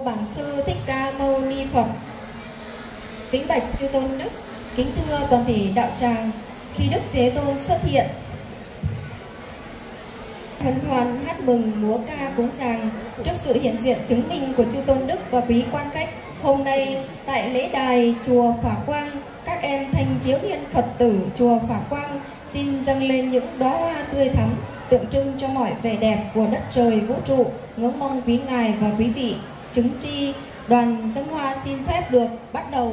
Bản Sư Thích Ca Mâu Ni Phật. Kính bạch chư tôn đức, kính thưa toàn thể đạo tràng, khi Đức Thế Tôn xuất hiện, hân hoan hát mừng múa ca cúng dường trước sự hiện diện chứng minh của chư tôn đức và quý quan khách. Hôm nay tại lễ đài chùa Phả Quang, các em thanh thiếu niên Phật tử chùa Phả Quang xin dâng lên những đóa hoa tươi thắm tượng trưng cho mọi vẻ đẹp của đất trời vũ trụ. Ngưỡng mong quý ngài và quý vị chứng tri. Đoàn dâng hoa xin phép được bắt đầu.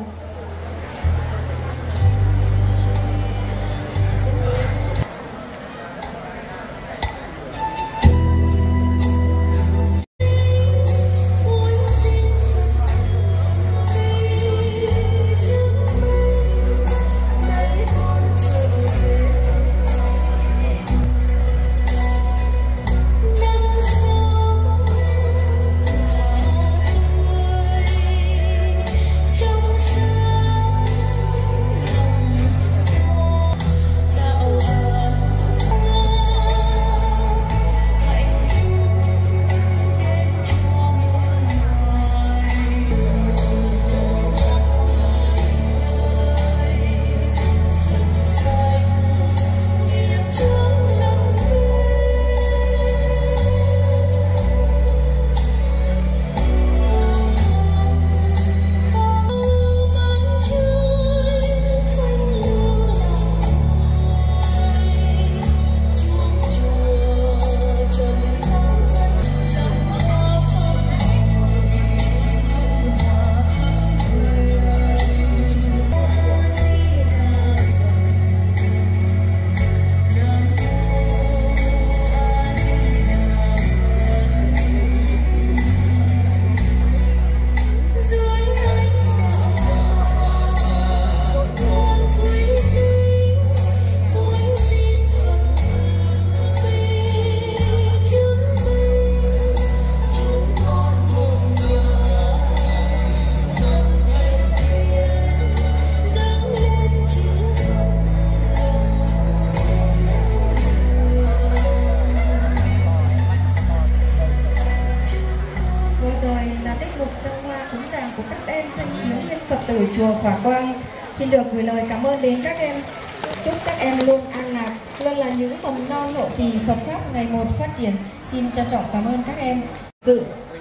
Chùa Phả Quang xin được gửi lời cảm ơn đến các em. Chúc các em luôn an lạc, luôn là những mầm non hộ trì Phật pháp ngày một phát triển. Xin trân trọng cảm ơn các em. Dự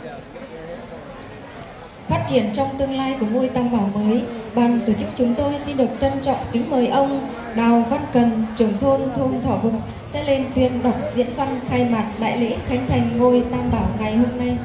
phát triển trong tương lai của ngôi Tam Bảo mới, ban tổ chức chúng tôi xin được trân trọng kính mời ông Đào Văn Cần, trưởng thôn Thọ Vực sẽ lên tuyên đọc diễn văn khai mạc đại lễ khánh thành ngôi Tam Bảo ngày hôm nay.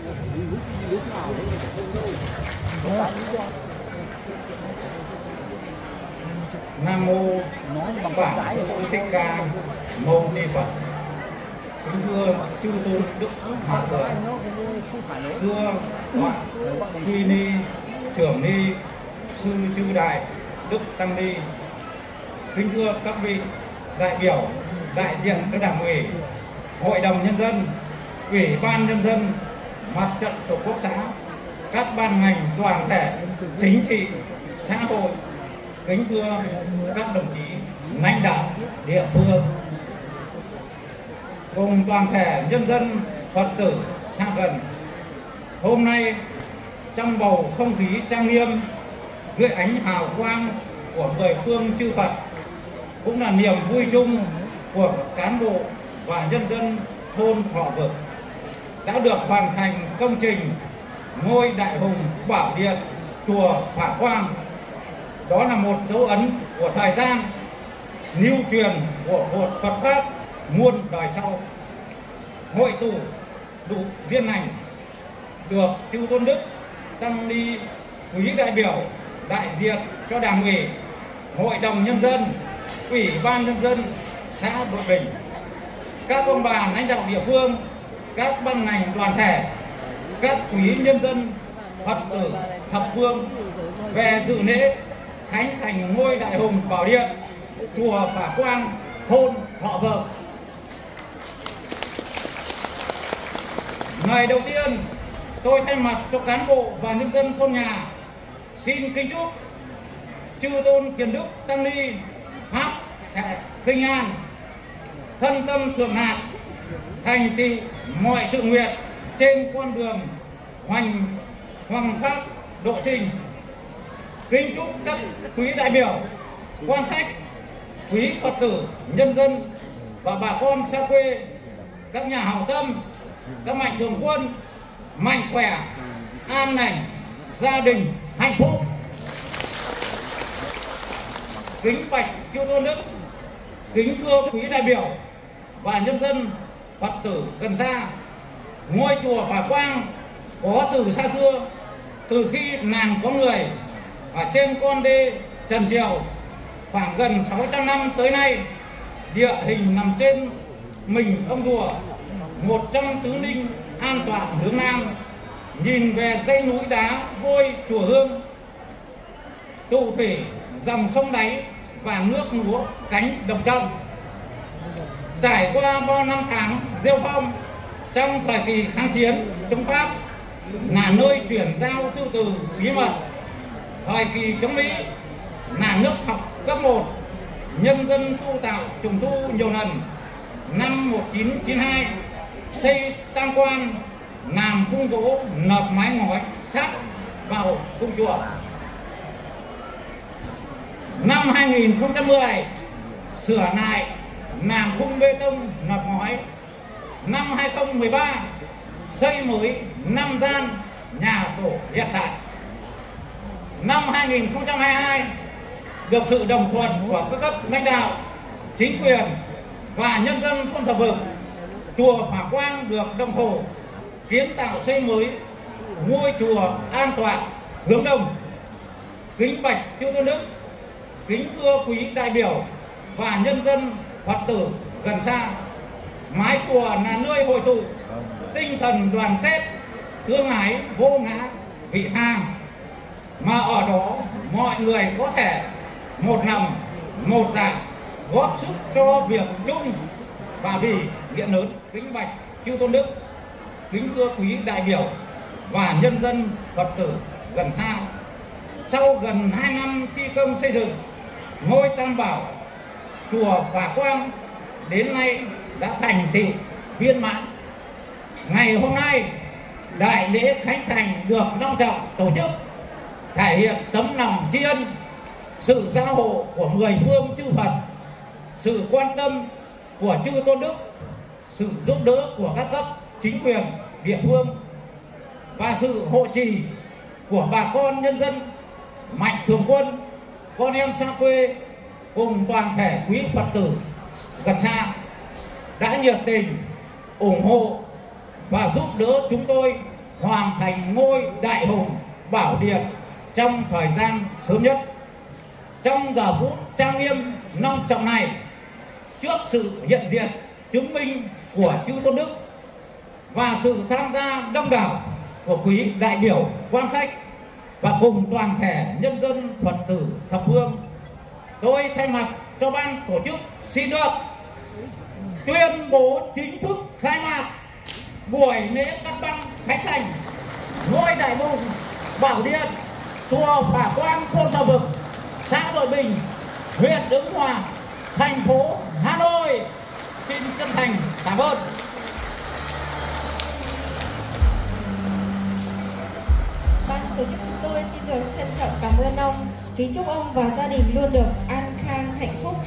Nam mô Bản Sư Thích Ca Mâu Ni Phật. Kính thưa chư tôn đức Hòa thượng, thưa Quy Ni, Trưởng Ni, Sư Chư Đại, Đức Tăng Ni, kính thưa các vị đại biểu, đại diện các đảng ủy, hội đồng nhân dân, ủy ban nhân dân, mặt trận tổ quốc xã, các ban ngành đoàn thể chính trị xã hội, kính thưa các đồng chí lãnh đạo địa phương cùng toàn thể nhân dân Phật tử xa gần. Hôm nay trong bầu không khí trang nghiêm, dưới ánh hào quang của mười phương chư Phật, cũng là niềm vui chung của cán bộ và nhân dân thôn Thọ Vực, đã được hoàn thành công trình ngôi Đại Hùng Bảo Điện chùa Phả Quang. Đó là một dấu ấn của thời gian, lưu truyền của Phật pháp muôn đời sau. Hội tụ đủ viên hành, được chư tôn đức tăng ni, quý đại biểu đại diện cho đảng ủy, hội đồng nhân dân, ủy ban nhân dân xã Đội Bình, các ông bà lãnh đạo địa phương, các ban ngành đoàn thể, các quý nhân dân Phật tử thập phương về dự lễ khánh thành ngôi Đại Hùng Bảo Điện chùa Phả Quang, thôn Thọ Vực. Ngày đầu tiên, tôi thay mặt cho cán bộ và nhân dân thôn nhà xin kính chúc chư tôn thiền đức tăng ni pháp thể khinh an, thân tâm thượng hạng, thành tựu mọi sự nguyện trên con đường hoành Hoàng Pháp Độ Trình. Kính chúc các quý đại biểu, quan khách, quý Phật tử, nhân dân và bà con xa quê, các nhà hảo tâm, các mạnh thường quân mạnh khỏe, an lành, gia đình hạnh phúc. Kính bạch Chư Tôn Đức, kính thưa quý đại biểu và nhân dân Phật tử gần xa. Ngôi chùa Phả Quang có từ xa xưa, từ khi nàng có người ở trên con đê Trần Triều khoảng gần 600 năm tới nay. Địa hình nằm trên mình ông rùa, một trong tứ linh an tọa hướng nam, nhìn về dãy núi đá vôi chùa Hương, tụ thủy dòng sông đáy và nước lúa cánh đồng trong. Trải qua bao năm tháng rêu phong trong thời kỳ kháng chiến chống Pháp, là nơi chuyển giao thư từ bí mật. Thời kỳ chống Mỹ là nước học cấp 1, nhân dân tu tạo trùng tu nhiều lần. Năm 1992 xây tam quan, làm khung gỗ nợp mái ngói sát vào cung chùa. Năm 2010 sửa lại làm khung bê tông nợp ngói. Năm 2013 xây mới 5 gian nhà tổ hiện tại. Năm 2022 được sự đồng thuận của các cấp lãnh đạo, chính quyền và nhân dân thôn Thập Vực, chùa Phả Quang được động thổ kiến tạo xây mới ngôi chùa an tọa hướng đông. Kính bạch Chư Tôn Đức, kính thưa quý đại biểu và nhân dân Phật tử gần xa. Mái chùa là nơi hội tụ tinh thần đoàn kết, thương ái vô ngã vị tha, mà ở đó mọi người có thể một lòng một dạ góp sức cho việc chung và vì nghĩa lớn. Kính bạch Chư Tôn Đức, kính thưa quý đại biểu và nhân dân Phật tử gần xa. Sau gần 2 năm thi công xây dựng, ngôi Tam Bảo chùa Phả Quang đến nay đã thành tựu viên mãn. Ngày hôm nay, đại lễ khánh thành được long trọng tổ chức, thể hiện tấm lòng tri ân, sự gia hộ của mười phương chư Phật, sự quan tâm của Chư Tôn Đức, sự giúp đỡ của các cấp chính quyền địa phương và sự hộ trì của bà con nhân dân mạnh thường quân, con em xa quê cùng toàn thể quý Phật tử gần xa đã nhiệt tình ủng hộ và giúp đỡ chúng tôi hoàn thành ngôi đại hùng Bảo Điện trong thời gian sớm nhất. Trong giờ phút trang nghiêm long trọng này, trước sự hiện diện chứng minh của Chư Tôn Đức và sự tham gia đông đảo của quý đại biểu, quan khách và cùng toàn thể nhân dân Phật tử thập phương, tôi thay mặt cho ban tổ chức xin được tuyên bố chính thức khai mạc buổi lễ cắt băng khánh thành ngôi đại hùng Bảo Điện chùa Phả Quang, thôn Thập Vực, xã Đội Bình, huyện Ứng Hòa, thành phố Hà Nội. Xin chân thành cảm ơn. Ban tổ chức chúng tôi xin được trân trọng cảm ơn ông, kính chúc ông và gia đình luôn được an khang hạnh phúc.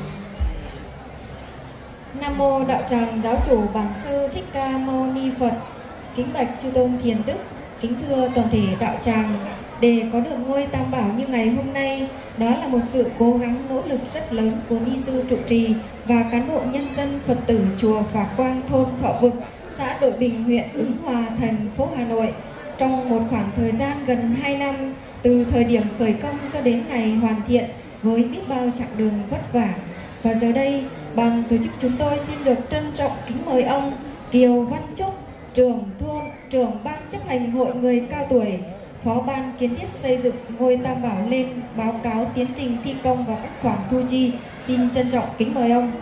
Nam mô Đạo Tràng Giáo chủ Bản Sư Thích Ca Mâu Ni Phật. Kính bạch Chư Tôn Thiền Đức, kính thưa toàn thể đạo tràng, để có được ngôi Tam Bảo như ngày hôm nay, đó là một sự cố gắng nỗ lực rất lớn của ni sư trụ trì và cán bộ nhân dân Phật tử chùa Phả Quang, thôn Thọ Vực, xã Đội Bình, huyện Ứng Hòa, thành phố Hà Nội, trong một khoảng thời gian gần 2 năm, từ thời điểm khởi công cho đến ngày hoàn thiện, với biết bao chặng đường vất vả. Và giờ đây, ban tổ chức chúng tôi xin được trân trọng kính mời ông Kiều Văn Trúc, trưởng thôn, trưởng ban chấp hành hội người cao tuổi, phó ban kiến thiết xây dựng ngôi Tam Bảo lên báo cáo tiến trình thi công và các khoản thu chi. Xin trân trọng kính mời ông.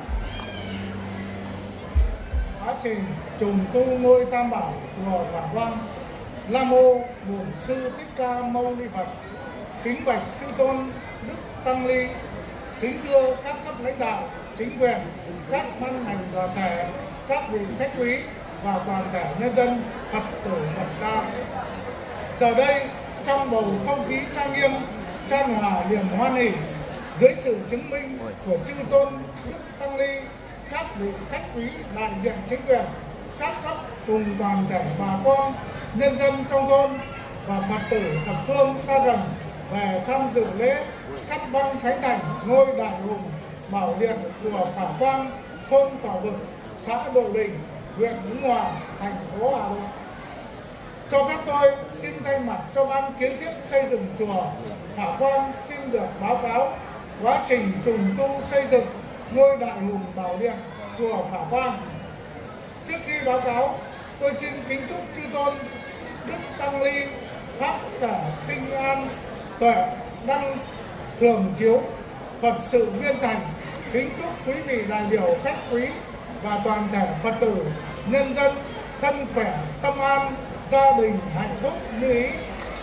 Quá trình trùng tu ngôi Tam Bảo chùa Phả Quang. Nam mô Bổn Sư Thích Ca Mâu Ni Phật. Kính bạch Chư Tôn Đức Tăng Ni, kính thưa các cấp lãnh đạo, chính quyền, các ban ngành đoàn thể, các vị khách quý và toàn thể nhân dân Phật tử gần xa. Giờ đây, trong bầu không khí trang nghiêm, chan hòa niềm hoan hỉ, dưới sự chứng minh của chư tôn Đức Tăng Ni, các vị khách quý đại diện chính quyền, các cấp cùng toàn thể bà con, nhân dân trong thôn và Phật tử thập phương xa gần về tham dự lễ cắt băng khánh thành ngôi Đại Hùng Bảo Điện chùa Phả Quang, thôn Tỏ Vực, xã Đội Bình, huyện Ứng Hòa, thành phố Hà Nội. Cho phép tôi xin thay mặt cho ban kiến thiết xây dựng chùa Phả Quang xin được báo cáo quá trình trùng tu xây dựng ngôi Đại Hùng Bảo Điện chùa Phả Quang. Trước khi báo cáo, tôi xin kính chúc chư tôn Đức Tăng Ni pháp thể khinh an tuệ đăng thường chiếu Phật sự viên thành, kính chúc quý vị đại biểu khách quý và toàn thể Phật tử nhân dân thân khỏe tâm an, gia đình hạnh phúc như ý.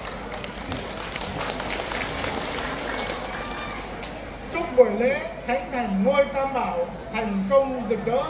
Chúc buổi lễ khánh thành ngôi Tam Bảo thành công rực rỡ.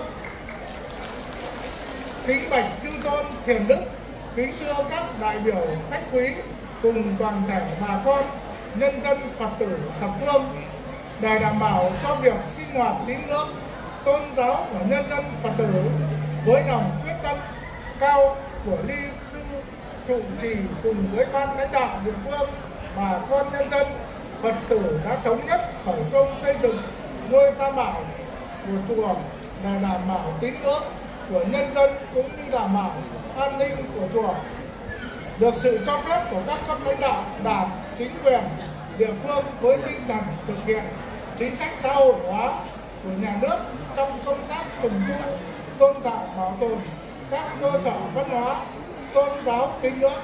Kính bạch chư tôn Thiền Đức, kính thưa các đại biểu khách quý cùng toàn thể bà con nhân dân Phật tử thập phương, để đảm bảo cho việc sinh hoạt tín ngưỡng tôn giáo của nhân dân Phật tử với lòng quyết tâm cao của Ly Sư trụ trì cùng với ban lãnh đạo địa phương, bà con nhân dân Phật tử đã thống nhất khởi công xây dựng ngôi Tam Bảo của chùa để đảm bảo tín ngưỡng của nhân dân cũng như đảm bảo an ninh của chùa. Được sự cho phép của các cấp lãnh đạo Đảng, chính quyền địa phương với tinh thần thực hiện chính sách xã hội hóa của nhà nước trong công tác trùng tu, tôn tạo, bảo tồn các cơ sở văn hóa tôn giáo tín ngưỡng.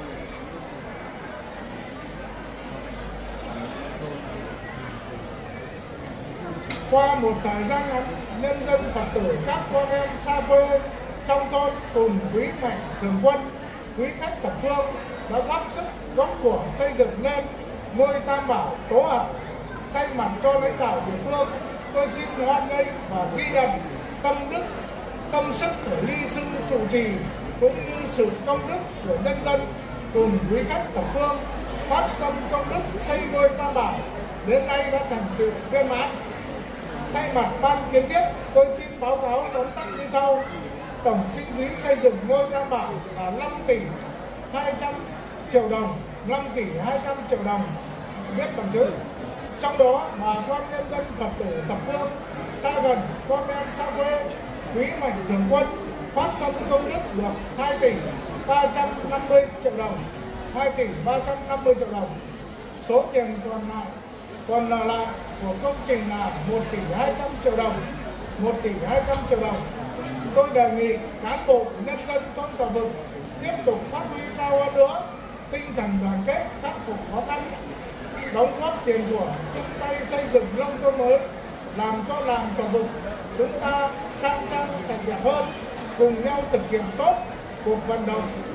Qua một thời gian ngắn, nhân dân Phật tử các con em xa quê trong thôn cùng quý mạnh thường quân, quý khách thập phương đã góp sức góp của xây dựng lên ngôi Tam Bảo Tố Hợp. Thay mặt cho lãnh đạo địa phương, tôi xin hoan nghênh và ghi nhận tâm đức, tâm sức của Ly Sư trụ trì cũng như sự công đức của nhân dân cùng quý khách thập phương phát tâm công đức xây ngôi Tam Bảo đến nay đã thành tựu viên mãn. Thay mặt ban kiến thiết, tôi xin báo cáo tóm tắt như sau. Tổng kinh phí xây dựng ngôi Tam Bảo là 5 tỷ 200 triệu đồng, 5 tỷ 200 triệu đồng viết bằng chữ. Trong đó, bà con nhân dân Phật tử thập phương xa gần, con em xa quê, quý mạnh thường quân phát tâm công đức được 2 tỷ 350 triệu đồng, 2 tỷ 350 triệu đồng. Số tiền còn lại của công trình là 1 tỷ 200 triệu đồng, 1 tỷ 200 triệu đồng. Tôi đề nghị cán bộ nhân dân thôn Tỏ Vực tiếp tục phát huy cao hơn nữa tinh thần đoàn kết, khắc phục khó khăn, đóng góp tiền của, chung tay xây dựng nông thôn mới, làm cho làng Tỏ Vực chúng ta khang trang sạch đẹp hơn, cùng nhau thực hiện tốt cuộc vận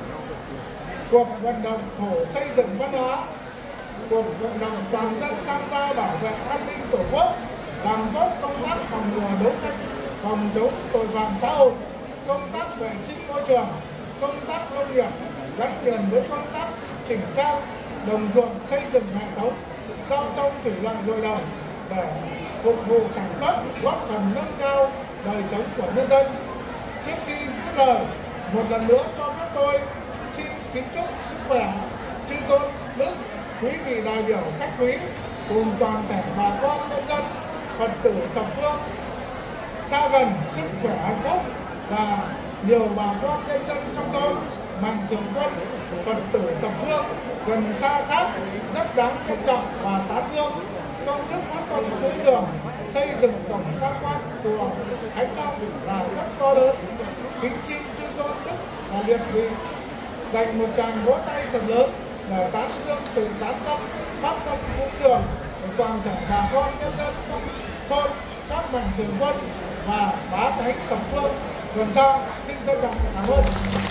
động thổ xây dựng văn hóa, cuộc vận động toàn dân tham gia bảo vệ an ninh Tổ quốc, làm tốt công tác phòng ngừa đấu tranh phòng chống tội phạm xã hội, công tác vệ sinh môi trường, công tác nông nghiệp gắn liền với công tác chỉnh trang đồng ruộng, xây dựng hệ thống giao thông thủy lợi nội đồng để phục vụ sản xuất, góp phần nâng cao đời sống của nhân dân. Trước khi dứt lời, một lần nữa cho phép tôi xin kính chúc sức khỏe chư tôn đức, quý vị đại biểu khách quý cùng toàn thể bà con nhân dân Phật tử thập phương xa gần sức khỏe hạnh phúc, và nhiều bà con nhân dân trong thôn mạnh thường quân Phật tử thập phương gần xa khác rất đáng trân trọng và tán dương công đức phát tâm cúng dường xây dựng tổng tam quan chùa Khánh Long là rất to lớn. Kính xin chư tôn đức và liệt vị dành một tràng vỗ tay thật lớn để tán dương sự tán tâm phát tâm cúng dường của toàn thể bà con nhân dân trong thôn, các mạnh thường quân và bá thánh thập phương gần xa. Xin trân trọng cảm ơn.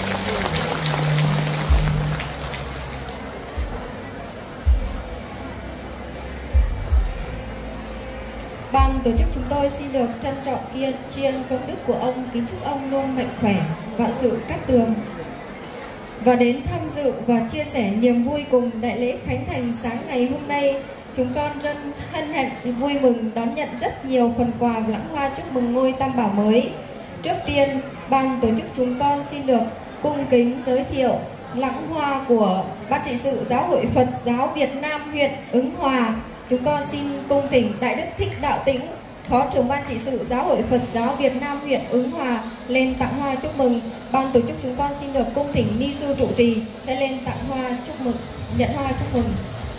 Ban tổ chức chúng tôi xin được trân trọng tri ân công đức của ông, kính chúc ông luôn mạnh khỏe, vạn sự cát tường. và đến tham dự và chia sẻ niềm vui cùng đại lễ khánh thành sáng ngày hôm nay. Chúng con rất hân hạnh vui mừng đón nhận rất nhiều phần quà và lãng hoa chúc mừng ngôi Tam Bảo mới. Trước tiên, ban tổ chức chúng con xin được cung kính giới thiệu lãng hoa của Ban trị sự Giáo hội Phật giáo Việt Nam huyện Ứng Hòa. Chúng con xin cung thỉnh Đại đức Thích Đạo Tĩnh, Phó trưởng Ban trị sự Giáo hội Phật giáo Việt Nam huyện Ứng Hòa lên tặng hoa chúc mừng. Ban tổ chức chúng con xin được cung thỉnh ni sư trụ trì sẽ lên tặng hoa chúc mừng, nhận hoa chúc mừng.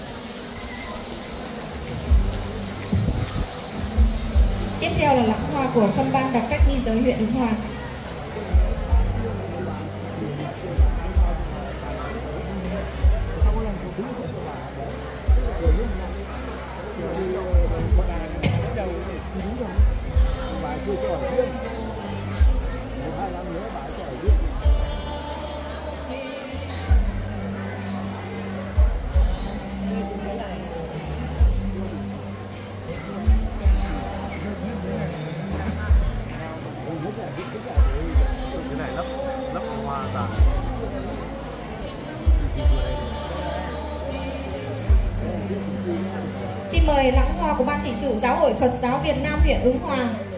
Tiếp theo là lãng hoa của phân ban đặc trách ni giới huyện Ứng Hòa. Xin mời lãng hoa của Ban trị sự Giáo hội Phật giáo Việt Nam huyện Ứng Hòa.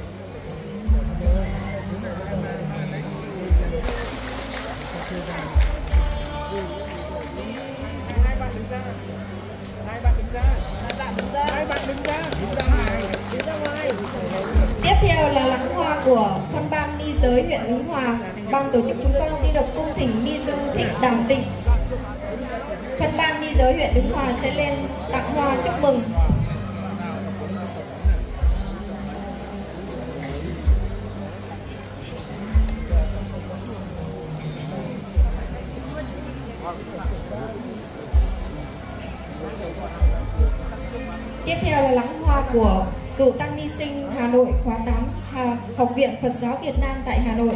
Tiếp theo là lãng hoa của phân ban ni giới huyện Ứng Hòa. Ban tổ chức chúng con xin được cung thỉnh ni sư Thích Đàm Tịnh, phân ban ni giới huyện Ứng Hòa sẽ lên tặng hoa chúc mừng. Tiếp theo là lãng hoa của cựu tăng ni sinh Hà Nội khóa 8 Học viện Phật giáo Việt Nam tại Hà Nội.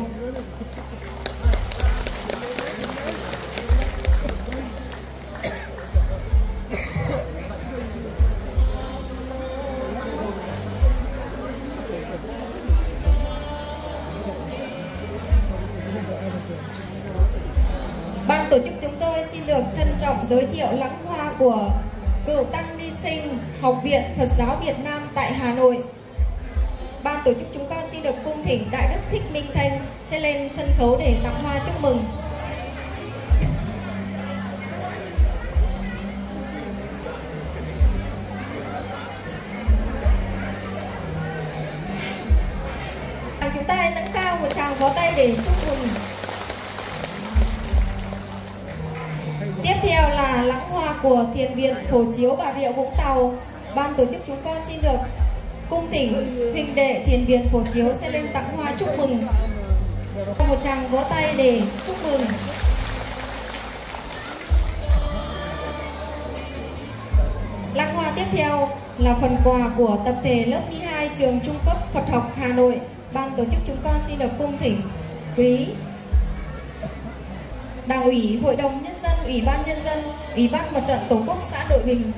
Ban tổ chức chúng tôi xin được trân trọng giới thiệu lãng hoa của cựu tăng ni sinh Học viện Phật giáo Việt Nam tại Hà Nội. Ban tổ chức chúng con xin được cung thỉnh Đại đức Thích Minh Thanh sẽ lên sân khấu để tặng hoa chúc mừng. Chúng ta hãy nâng cao một tràng pháo tay để chúc mừng. Tiếp theo là lãng hoa của Thiền viện Phổ Chiếu Bà Rịa Vũng Tàu. Ban tổ chức chúng con xin được cung thỉnh huynh đệ Thiền viện Phổ Chiếu sẽ lên tặng hoa chúc mừng. Một tràng vỗ tay để chúc mừng. Lãng hoa tiếp theo là phần quà của tập thể lớp 12 trường trung cấp Phật học Hà Nội. Ban tổ chức chúng con xin được cung thỉnh quý Đảng ủy, Hội đồng Nhân dân, Ủy ban Nhân dân, Ủy ban Mặt trận Tổ quốc xã Đội Bình.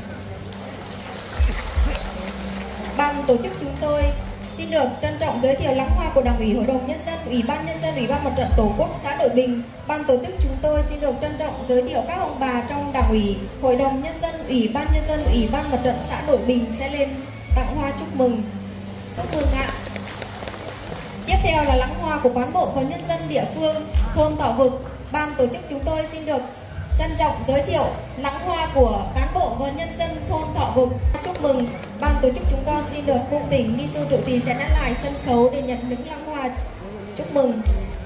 Ban tổ chức chúng tôi xin được trân trọng giới thiệu lãng hoa của Đảng ủy, Hội đồng Nhân dân, Ủy ban Nhân dân, Ủy ban Mặt trận Tổ quốc xã Đội Bình. Ban tổ chức chúng tôi xin được trân trọng giới thiệu các ông bà trong Đảng ủy, Hội đồng Nhân dân, Ủy ban Nhân dân, Ủy ban Mặt trận xã Đội Bình sẽ lên tặng hoa chúc mừng. Chúc mừng ạ. Tiếp theo là lãng hoa của cán bộ và nhân dân địa phương thôn Thọ Vực. Ban tổ chức chúng tôi xin được trân trọng giới thiệu lãng hoa của cán bộ và nhân dân thôn Thọ Vực chúc mừng. Ban tổ chức chúng con xin được cung thỉnh ni sư trụ trì sẽ nán lại sân khấu để nhận những lãng hoa chúc mừng.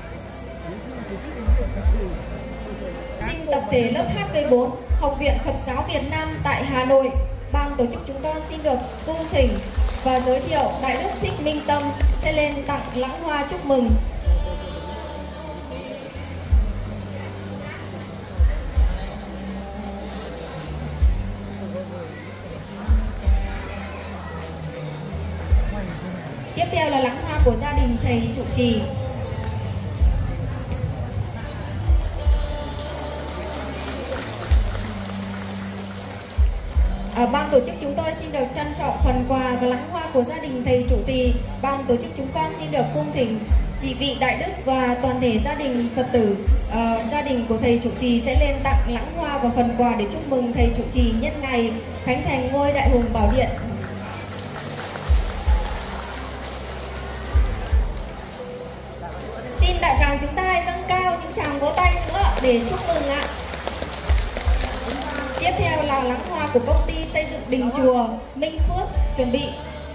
Xin tập thể lớp HV4 Học viện Phật giáo Việt Nam tại Hà Nội. Ban tổ chức chúng con xin được cung thỉnh và giới thiệu Đại đức Thích Minh Tâm sẽ lên tặng lãng hoa chúc mừng. Tiếp theo là lãng hoa của gia đình thầy trụ trì. Ban tổ chức chúng tôi xin được trân trọng phần quà và lãng hoa của gia đình thầy trụ trì. Ban tổ chức chúng con xin được cung thỉnh chị vị đại đức và toàn thể gia đình Phật tử, gia đình của thầy trụ trì sẽ lên tặng lãng hoa và phần quà để chúc mừng thầy trụ trì nhân ngày khánh thành ngôi Đại Hùng Bảo Điện. Xin đại tràng chúng ta hãy dâng cao những tràng vỗ tay nữa để chúc mừng ạ. Tiếp theo là lãng hoa của công ty xây dựng đình chùa Minh Phước chuẩn bị.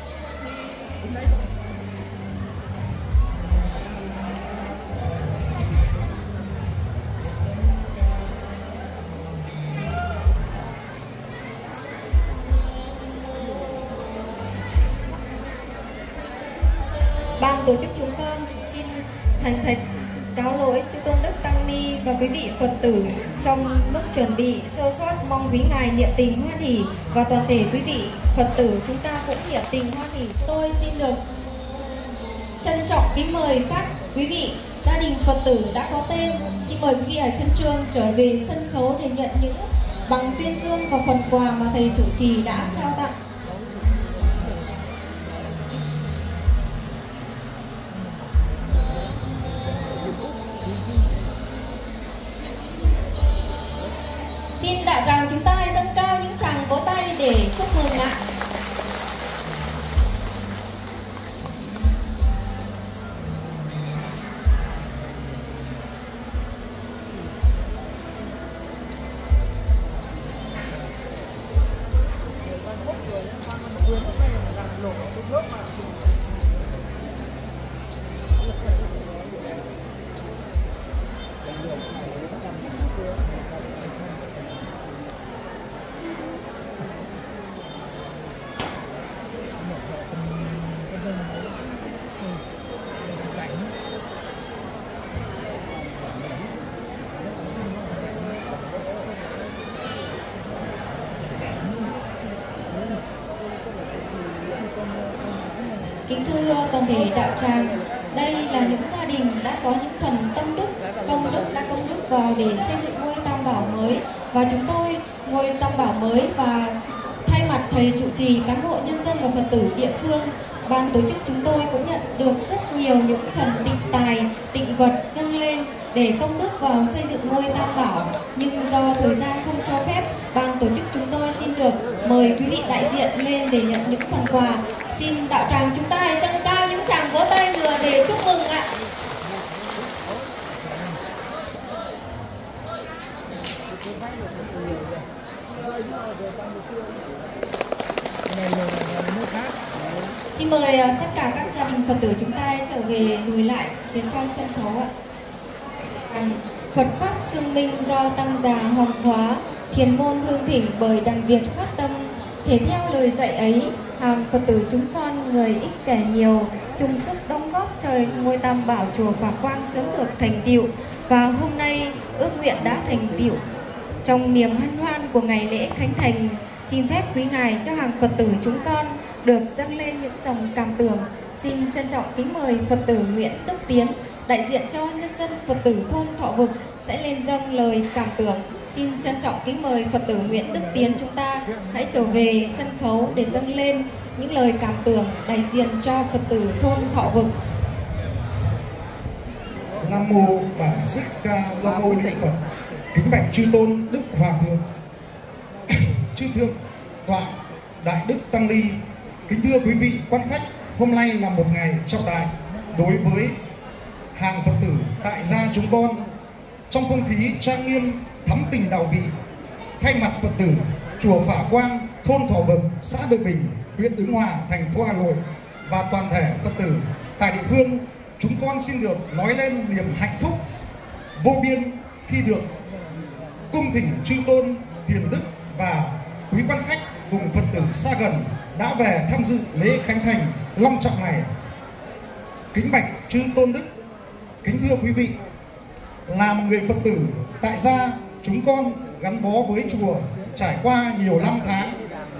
Ban tổ chức chúng con xin thành thật cáo lỗi chư Tôn Đức Tăng Ni và quý vị Phật tử trong lúc chuẩn bị sơ sót, mong quý ngài niệm tình hoan hỷ và toàn thể quý vị Phật tử chúng ta cũng niệm tình hoan hỷ. Tôi xin được trân trọng kính mời các quý vị gia đình Phật tử đã có tên, xin mời quý vị hãy khẩn trương trở về sân khấu để nhận những bằng tuyên dương và phần quà mà thầy trụ trì đã trao tặng. Xin đạo tràng chúng ta hãy dâng cao những tràng vỗ tay để chúc mừng ạ. Kính thưa toàn thể đạo tràng, đây là những gia đình đã có những phần tâm đức, công đức vào để xây dựng ngôi Tam Bảo mới, và chúng tôi ngôi Tam Bảo mới và thay mặt thầy trụ trì, cán bộ nhân dân và Phật tử địa phương, ban tổ chức chúng tôi cũng nhận được rất nhiều những phần tịnh tài, tịnh vật dâng lên để công đức vào xây dựng ngôi Tam Bảo, nhưng do thời gian không cho phép, ban tổ chức chúng tôi xin được mời quý vị đại diện lên để nhận những phần quà. Xin đạo tràng chúng ta hãy dâng cao những tràng vỗ tay nữa để chúc mừng ạ. Xin mời tất cả các gia đình Phật tử chúng ta trở về lùi lại phía sau sân khấu ạ. Phật pháp xưng minh do tăng già hoàng hóa, thiền môn hương thỉnh bởi đàn Việt phát tâm. Thể theo lời dạy ấy, hàng Phật tử chúng con người ít kẻ nhiều, chung sức đóng góp cho ngôi Tam Bảo chùa Phả Quang sớm được thành tựu, và hôm nay ước nguyện đã thành tựu. Trong niềm hân hoan của ngày lễ khánh thành, xin phép quý ngài cho hàng Phật tử chúng con được dâng lên những dòng cảm tưởng. Xin trân trọng kính mời Phật tử Nguyễn Đức Tiến, đại diện cho nhân dân Phật tử thôn Thọ Vực sẽ lên dâng lời cảm tưởng. Xin trân trọng kính mời Phật tử Nguyễn Đức Tiến chúng ta hãy trở về sân khấu để dâng lên những lời cảm tưởng đại diện cho Phật tử thôn Thọ Vực. Nam mô Bản Thích Ca Mâu Ni Phật. Kính bạch chư tôn đức hòa thượng, chư thượng tọa đại đức tăng ni, kính thưa quý vị quan khách, hôm nay là một ngày trọng đại đối với hàng Phật tử tại gia chúng con. Trong không khí trang nghiêm thắm tình đạo vị, thay mặt Phật tử chùa Phả Quang, thôn Thọ Vực, xã Đội Bình, huyện Ứng Hòa, thành phố Hà Nội và toàn thể Phật tử tại địa phương, chúng con xin được nói lên niềm hạnh phúc vô biên khi được cung thỉnh chư tôn thiền đức và quý quan khách cùng Phật tử xa gần đã về tham dự lễ khánh thành long trọng này. Kính bạch chư tôn đức, kính thưa quý vị, là một người Phật tử tại gia chúng con gắn bó với chùa trải qua nhiều năm tháng,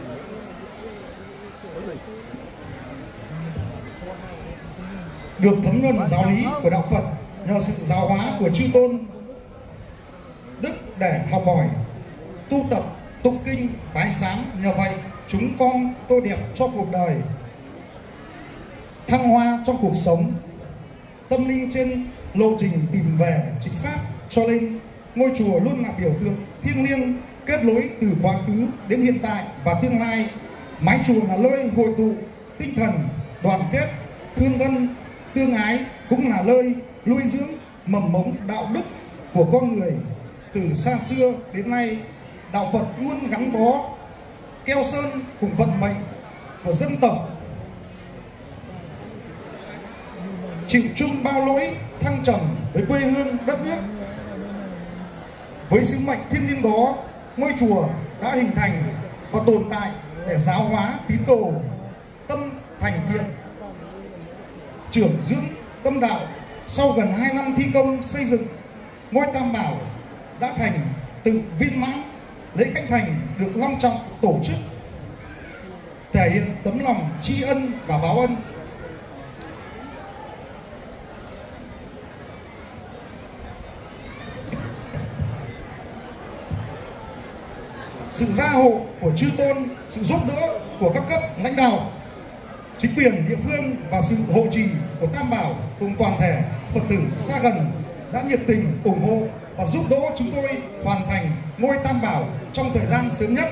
được thấm nhuần giáo lý của đạo Phật nhờ sự giáo hóa của chư tôn đức để học hỏi, tu tập, tụng kinh, bái sám. Nhờ vậy chúng con tô đẹp cho cuộc đời, thăng hoa trong cuộc sống. tâm linh trên lộ trình tìm về chính pháp. Cho nên ngôi chùa luôn là biểu tượng thiêng liêng kết nối từ quá khứ đến hiện tại và tương lai. Mái chùa là nơi hội tụ tinh thần đoàn kết, thương thân, tương ái, cũng là nơi nuôi dưỡng mầm mống đạo đức của con người. Từ xa xưa đến nay, đạo Phật luôn gắn bó keo sơn cùng vận mệnh của dân tộc, chịu chung bao lỗi thăng trầm với quê hương đất nước. Với sứ mệnh thiêng liêng đó, ngôi chùa đã hình thành và tồn tại để giáo hóa tín đồ tâm thành thiện, trưởng dưỡng tâm đạo. Sau gần 2 năm thi công xây dựng, ngôi Tam Bảo đã thành tự viên mãn. Lễ khánh thành được long trọng tổ chức, thể hiện tấm lòng tri ân và báo ân. Sự gia hộ của chư tôn, sự giúp đỡ của các cấp lãnh đạo, chính quyền địa phương và sự hộ trì của Tam Bảo cùng toàn thể Phật tử xa gần đã nhiệt tình ủng hộ và giúp đỡ chúng tôi hoàn thành ngôi Tam Bảo trong thời gian sớm nhất.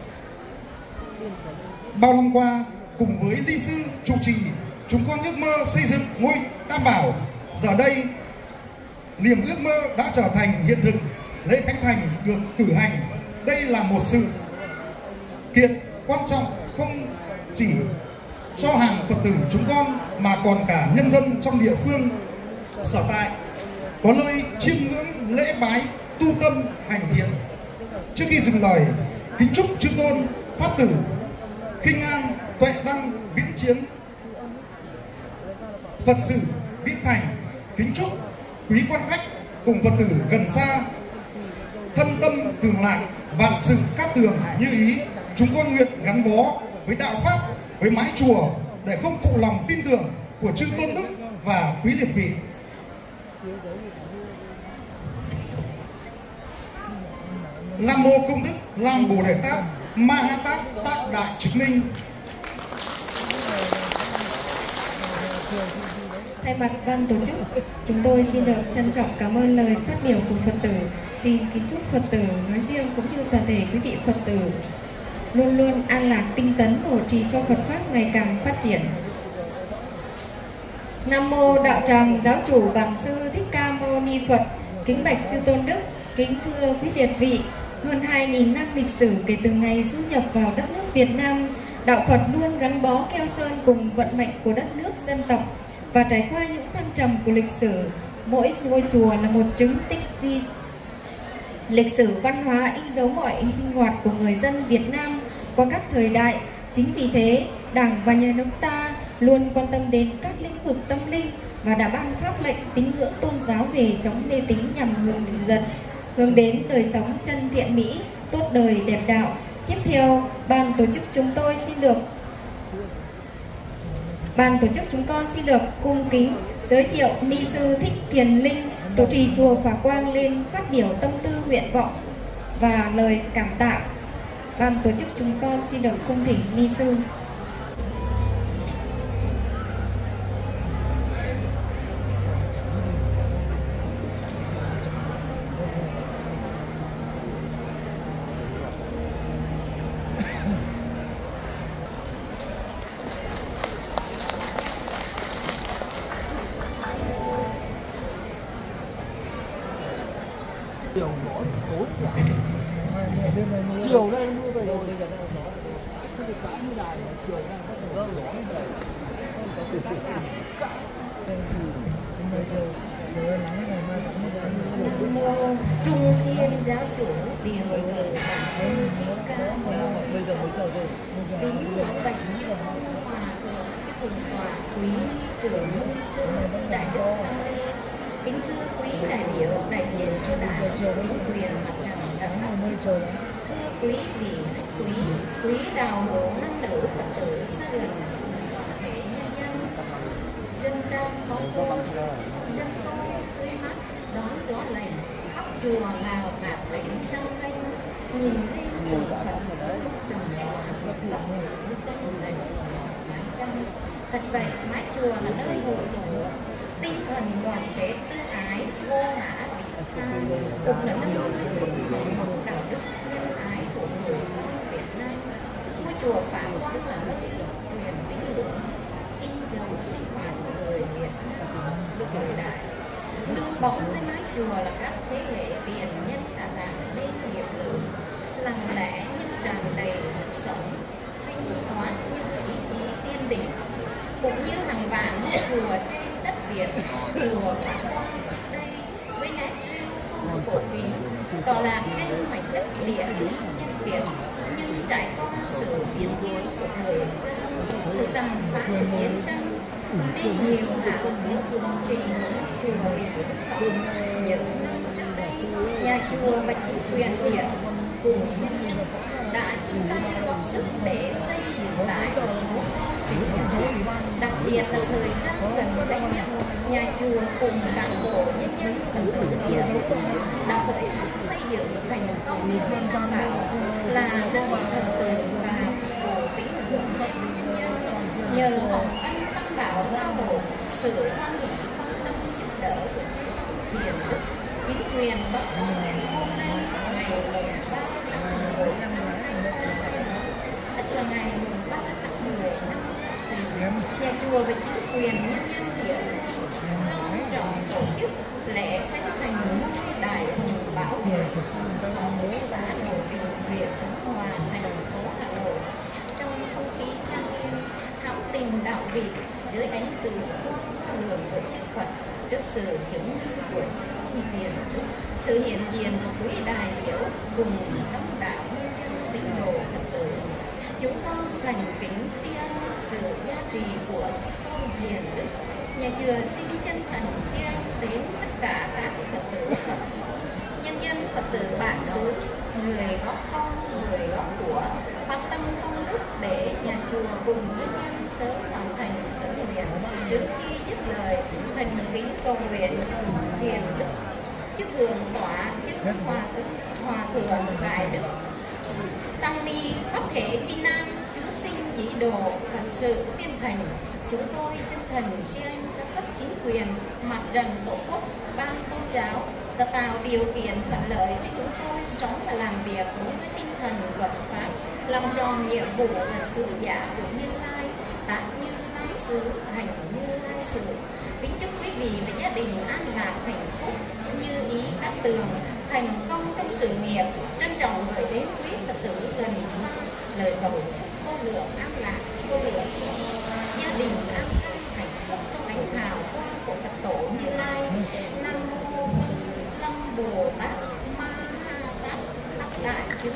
Bao năm qua, cùng với Ly Sư trụ trì, chúng con ước mơ xây dựng ngôi Tam Bảo. Giờ đây, niềm ước mơ đã trở thành hiện thực. Lễ khánh thành được cử hành. Đây là một sự kiện quan trọng không chỉ cho hàng Phật tử chúng con mà còn cả nhân dân trong địa phương sở tại có nơi chiêm ngưỡng lễ bái, tu tâm, hành thiện. Trước khi dừng lời, kính chúc chư tôn pháp tử khinh an, tuệ tăng, viễn chiến, Phật sự viễn thành. Kính chúc quý quan khách cùng Phật tử gần xa thân tâm thường lạc, vạn sự cát tường như ý. Chúng con nguyện gắn bó với đạo pháp, với mái chùa để không phụ lòng tin tưởng của chư tôn đức và quý liệt vị. Nam mô Công Đức Lam Bồ Đề Tát Ma Ha Tát Tác Đại Chứng Minh. Thay mặt ban tổ chức, chúng tôi xin được trân trọng cảm ơn lời phát biểu của Phật tử. Xin kính chúc Phật tử nói riêng cũng như toàn thể quý vị Phật tử luôn luôn an lạc, tinh tấn, hộ trì cho Phật pháp ngày càng phát triển. Nam mô Đạo Tràng Giáo chủ Bổn Sư Thích Ca Mâu Ni Phật. Kính bạch chư tôn đức, kính thưa quý liệt vị. Hơn 2.000 năm lịch sử kể từ ngày du nhập vào đất nước Việt Nam, đạo Phật luôn gắn bó keo sơn cùng vận mệnh của đất nước dân tộc. Và trải qua những thăng trầm của lịch sử, mỗi ngôi chùa là một chứng tích di lịch sử văn hóa in dấu mọi sinh hoạt của người dân Việt Nam qua các thời đại. Chính vì thế, Đảng và Nhà nước ta luôn quan tâm đến các lĩnh vực tâm linh và đã ban pháp lệnh tín ngưỡng tôn giáo về chống mê tín nhằm hướng đến đời sống chân thiện mỹ, tốt đời đẹp đạo. Tiếp theo, ban tổ chức chúng con xin được cung kính giới thiệu Ni sư Thích Thiền Linh, trụ trì chùa Phả Quang lên phát biểu tâm tư nguyện vọng và lời cảm tạ. Ban tổ chức chúng con xin được cung thỉnh Ni sư. Chiều đây nó mưa về rồi. Không được cãi như đài, chiều nay bắt đầu gió về. Nam mô Trung Thiên Giáo chủ Điều Ngự Bổn Sư Thích Ca Mâu Ni Phật. Kính bạch chư hòa thượng, chư cường tọa, quý trưởng nuôi sư, chư đại đức tăng ni. Kính thưa quý đại biểu đại diện cho đảng, chính quyền mặt trận các cấp. Thưa quý vị khách quý đạo hữu nam nữ Phật tử xa gần, thể nhân dân, dân gian có cô, dân tôi tươi mắt đón gió lành, khắp chùa vào cả cảnh trăng canh, nhìn lên tượng Phật trầm hòa dân lành mái trăng. Thật vậy, mái chùa là nơi hội tụ tinh thần đoàn kết ân ái vô ngã vị tha cũng là nơi dựng mong đạo đức nhân ái của người con Việt Nam. Ngôi chùa Pháp Quang là nơi truyền tín ngưỡng in dấu sinh hoạt của người Việt Nam lúc thời đại. Nương bóng dưới mái chùa là các thế hệ tiền nhân đã làm nên nghiệp lớn, lặng lẽ nhưng tràn đầy sức sống, thanh thoát như ý chí tiên định. Cũng như hàng vạn ngôi chùa trên đất Việt, chùa Pháp Quang đây với nét rêu phong cổ kính tọa lạc trên mảnh đất địa nhân Việt, nhưng trải qua sự biến thiên của thời gian, sự tàn phá của chiến tranh, nên nhiều hạng mục công trình chùa Việt những năm trước đây, nhà chùa và chính quyền địa cùng nhân dân đã chung tay góp sức để xây dựng lại một số công trình nhà chùa. Đặc biệt là thời gian gần đây nhất, nhà chùa cùng cán bộ nhân dân Phật tử địa phương đã khởi công xây dựng thành công Hồng Tam Bảo là nơi thờ tự và phục vụ tín ngưỡng nhân dân. Nhờ Hồng Ân Tam Bảo giao hộ, sự hoan hỷ quan tâm giúp đỡ của chư Thiền Đức, chính quyền Bắc Tông hôm nay ngày 3 tháng 10 năm 2021, tức là ngày 3 tháng 10 năm nhà chùa và chính quyền nhân dân địa phương long trọng tổ chức lễ khánh thành ngôi Đại Hùng Bảo Hiền ở xã Nội Bình, huyện Ứng Hòa, thành phố Hà Nội, trong không khí trang nghiêm thắm tình đạo vị dưới ánh từ quang lượng của chư Phật, trước sự chứng minh của chư Tôn Hiền Đức, sự hiện diện của quý đại biểu cùng đông đảo nhân dân tín đồ Phật tử. Chúng con thành kính tri ân sự gia trì của chư Tôn Hiền Đức. Nhà chùa xin chân thành tri ân đến tất cả các Phật tử Phật nhân dân Phật tử bản xứ, người góp công, người góp của, phát tâm công đức để nhà chùa cùng nhân dân sớm hoàn thành sự nguyện. Trước khi dứt lời, thành kính cầu nguyện cho Thiền Đức, chư thượng tọa, chư hòa thượng Đại Đức Tăng Ni Pháp Thể Khi Nam, chúng sinh dĩ độ, Phật sự viên thành. Chúng tôi chân thành tri ân các cấp chính quyền, mặt trận tổ quốc, ban tôn giáo đã tạo điều kiện thuận lợi cho chúng tôi sống và làm việc đúng với tinh thần luật pháp, làm tròn nhiệm vụ là sứ giả của Như Lai, tác như lai xứ, hành như lai xứ. Kính chúc quý vị và gia đình an lạc hạnh phúc như ý các tường, thành công trong sự nghiệp. Trân trọng gửi đến quý Phật tử gần xa lời cầu chúc vô lượng an lạc, vô lượng gia đình an khang hạnh phúc trong ánh hào quang của Phật tổ Như Lai. Nam mô Lâm Bồ Tát Ma Ha Tát Đắc Đại Chúng.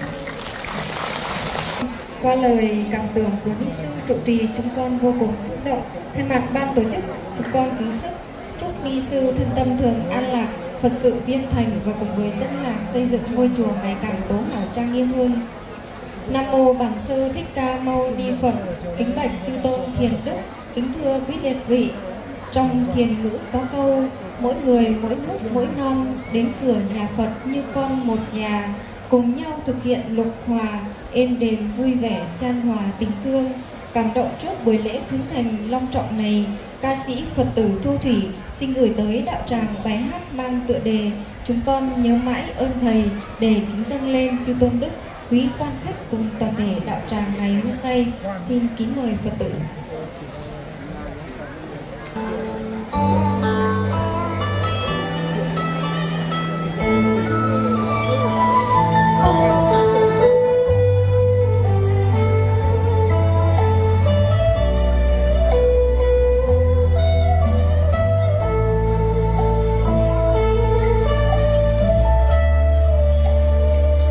Qua lời cảm tưởng của ni sư trụ trì, chúng con vô cùng xúc động. Thay mặt ban tổ chức, chúng con kính sức chúc ni sư thân tâm thường an lạc, Phật sự viên thành và cùng với dân làng xây dựng ngôi chùa ngày càng tố hào trang nghiêm hơn. Nam mô Bản Sư Thích Ca Mâu Ni Phật. Kính bạch chư Tôn Thiền Đức, kính thưa quý liệt vị. Trong thiền ngữ có câu: mỗi người mỗi nước mỗi non, đến cửa nhà Phật như con một nhà, cùng nhau thực hiện lục hòa, êm đềm vui vẻ, chan hòa tình thương. Cảm động trước buổi lễ khánh thành long trọng này, ca sĩ Phật tử Thu Thủy xin gửi tới đạo tràng bài hát mang tựa đề Chúng con nhớ mãi ơn Thầy để kính dâng lên chư Tôn Đức, quý quan khách cùng toàn thể đạo tràng ngày hôm nay. Xin kính mời Phật tử.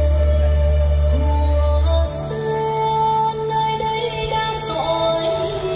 Nơi đây đã dội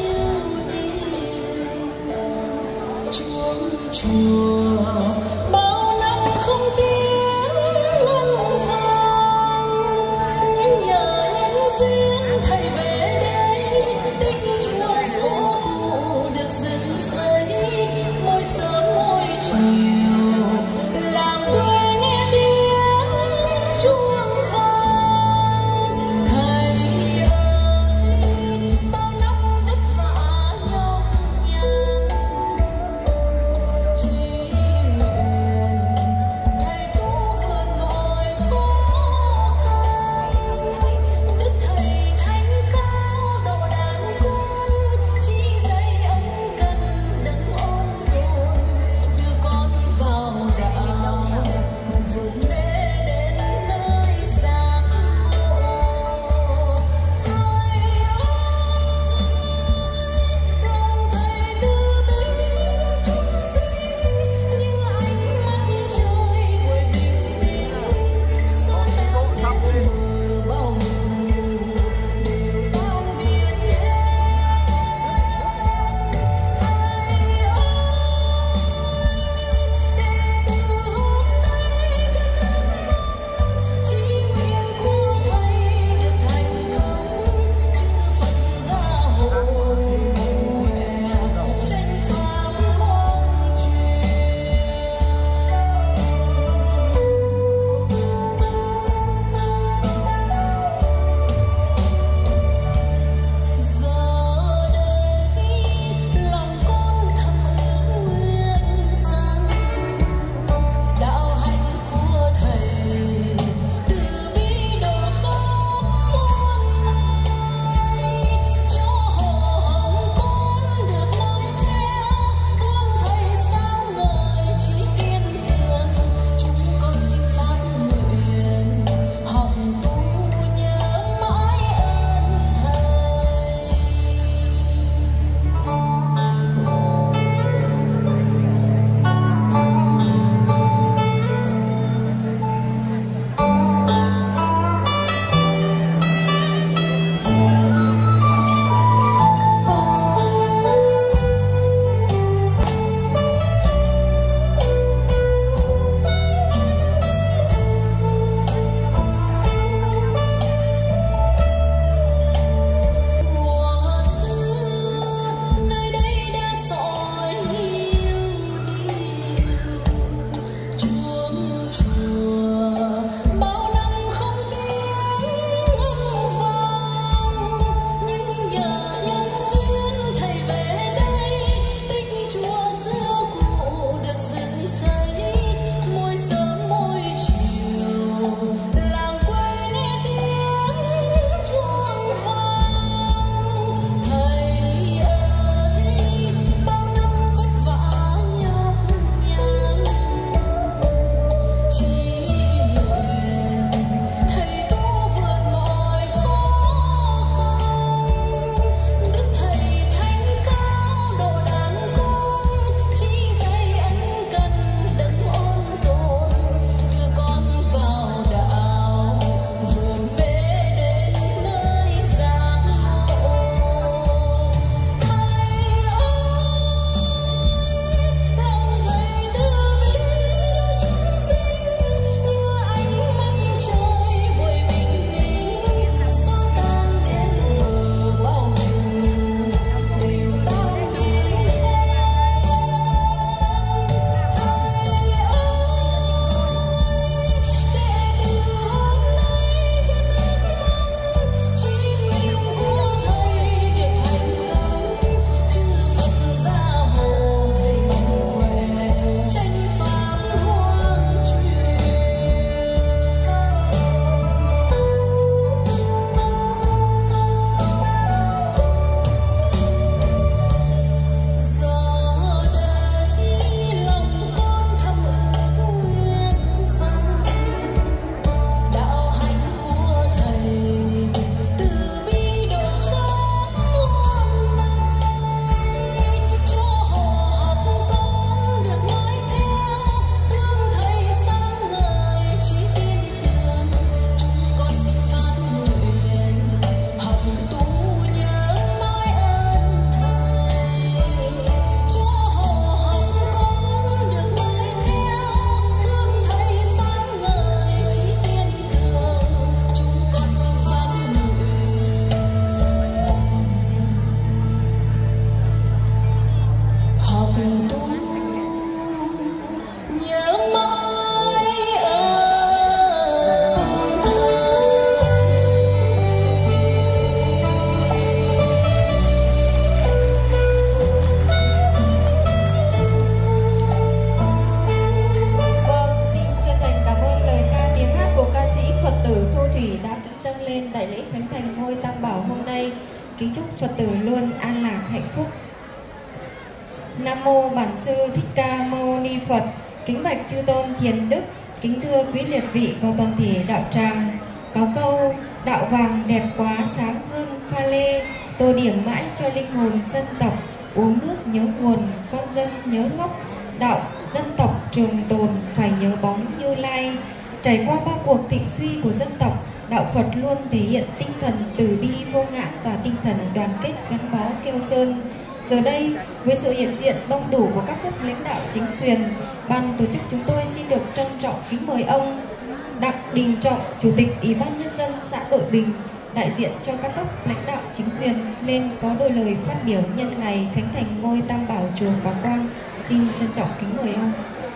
lễ khánh thành ngôi Tam Bảo hôm nay. Kính chúc Phật tử luôn an lạc hạnh phúc. Nam mô Bản Sư Thích Ca Mâu Ni Phật. Kính bạch chư tôn thiền đức, kính thưa quý liệt vị và toàn thể đạo tràng. Có câu đạo vàng đẹp quá sáng hơn pha lê, tô điểm mãi cho linh hồn dân tộc. Uống nước nhớ nguồn, con dân nhớ gốc. Đạo dân tộc trường tồn phải nhớ bóng Như Lai. Trải qua ba cuộc thịnh suy của dân tộc, đạo Phật luôn thể hiện tinh thần từ bi vô ngã và tinh thần đoàn kết gắn bó keo sơn. Giờ đây, với sự hiện diện đông đủ của các cấp lãnh đạo chính quyền, ban tổ chức chúng tôi xin được trân trọng kính mời ông Đặng Đình Trọng, Chủ tịch Ủy ban Nhân dân xã Đội Bình, đại diện cho các cấp lãnh đạo chính quyền lên có đôi lời phát biểu nhân ngày khánh thành ngôi Tam Bảo chùa Phả Quang. Xin trân trọng kính mời ông.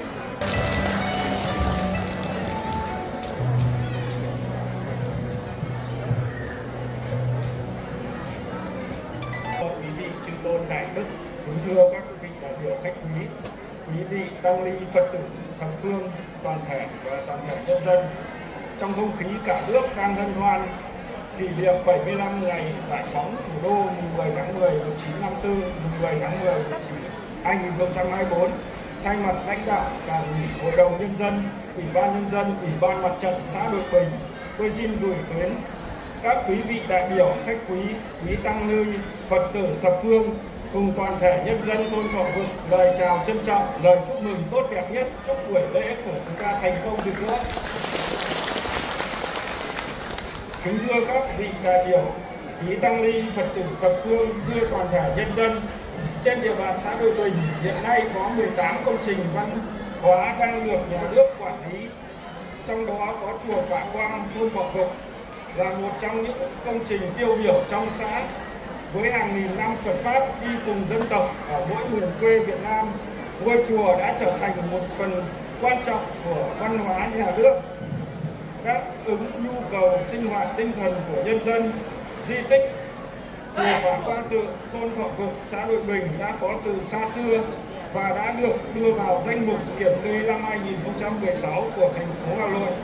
Quý vị chư tôn đại đức, kính thưa các vị đại biểu khách quý vị tăng ni Phật tử thập phương, toàn thể và toàn thể nhân dân. Trong không khí cả nước đang hân hoan kỷ niệm 75 ngày giải phóng thủ đô mùng 10 tháng 10 1954, mùng 10 tháng 10 2024, thay mặt lãnh đạo Đảng ủy, Hội đồng Nhân dân, Ủy ban Nhân dân, Ủy ban Mặt trận xã Đội Bình, tôi xin gửi đến các quý vị đại biểu khách quý tăng ni Phật tử thập phương cùng toàn thể nhân dân thôn Thọ Vực lời chào trân trọng, lời chúc mừng tốt đẹp nhất, chúc buổi lễ của chúng ta thành công rực rỡ. Kính thưa các vị đại biểu, quý tăng ni Phật tử thập phương, thưa toàn thể nhân dân, trên địa bàn xã Đội Bình hiện nay có 18 công trình văn hóa đang được nhà nước quản lý, trong đó có chùa Phả Quang thôn Thọ Vực là một trong những công trình tiêu biểu trong xã. Với hàng nghìn năm Phật pháp đi cùng dân tộc ở mỗi miền quê Việt Nam, ngôi chùa đã trở thành một phần quan trọng của văn hóa nhà nước, đáp ứng nhu cầu sinh hoạt tinh thần của nhân dân. Di tích chùa Phả Quang Tự thôn Thọ Vực xã Đội Bình đã có từ xa xưa và đã được đưa vào danh mục kiểm kê năm 2016 của thành phố Hà Nội.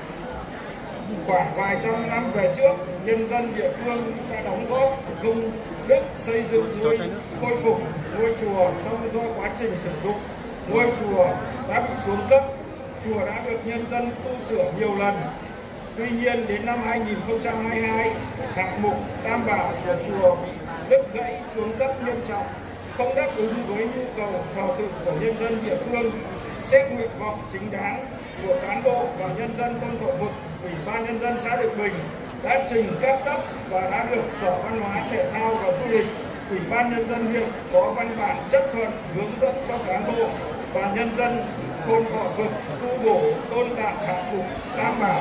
Khoảng vài trăm năm về trước, nhân dân địa phương đã đóng góp công đức xây dựng khôi phục ngôi chùa. Song do quá trình sử dụng, ngôi chùa đã bị xuống cấp, chùa đã được nhân dân tu sửa nhiều lần. Tuy nhiên đến năm 2022, hạng mục Tam Bảo của chùa bị đứt gãy xuống cấp nghiêm trọng, không đáp ứng với nhu cầu thờ tự của nhân dân địa phương. Xét nguyện vọng chính đáng của cán bộ và nhân dân thôn Thọ Vực, Ủy ban Nhân dân xã Đội Bình đã trình các cấp và đã được Sở Văn hóa Thể thao và Du lịch, Ủy ban Nhân dân huyện có văn bản chấp thuận hướng dẫn cho cán bộ và nhân dân thôn Thọ Vực tu bổ tôn tạo hạng mục Tam Bảo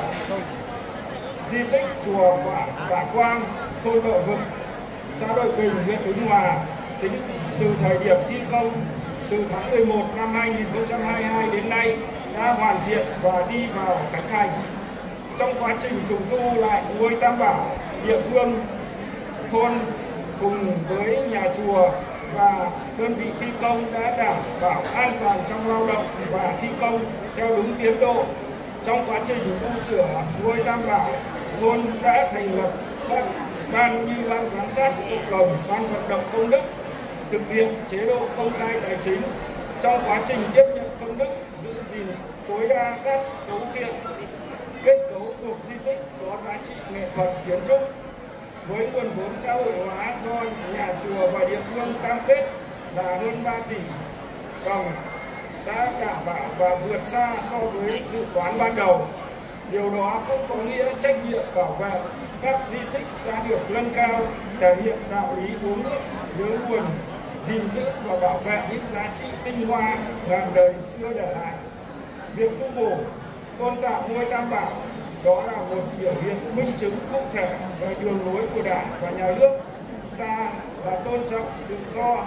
di tích chùa Phả Quang thôn Thọ Vực xã Đội Bình, huyện Ứng Hòa. Tính từ thời điểm thi công từ tháng 11 năm 2022 đến nay đã hoàn thiện và đi vào khánh thành. Trong quá trình trùng tu lại ngôi Tam Bảo, địa phương thôn cùng với nhà chùa và đơn vị thi công đã đảm bảo an toàn trong lao động và thi công theo đúng tiến độ. Trong quá trình tu sửa ngôi Tam Bảo, thôn đã thành lập các ban như ban giám sát cộng đồng, ban vận động công đức, thực hiện chế độ công khai tài chính. Trong quá trình tiếp nhận công đức, giữ gìn tối đa các cấu kiện kết cấu thuộc di tích có giá trị nghệ thuật kiến trúc. Với nguồn vốn xã hội hóa do nhà chùa và địa phương cam kết là hơn 3 tỷ đồng đã đảm bảo và vượt xa so với dự toán ban đầu. Điều đó cũng có nghĩa trách nhiệm bảo vệ các di tích đã được nâng cao, thể hiện đạo lý uống nước nhớ nguồn, gìn giữ và bảo vệ những giá trị tinh hoa ngàn đời xưa để lại. Việc tu bổ tôn tạo ngôi Tam Bảo đó là một biểu hiện minh chứng cụ thể về đường lối của Đảng và Nhà nước ta là tôn trọng tự do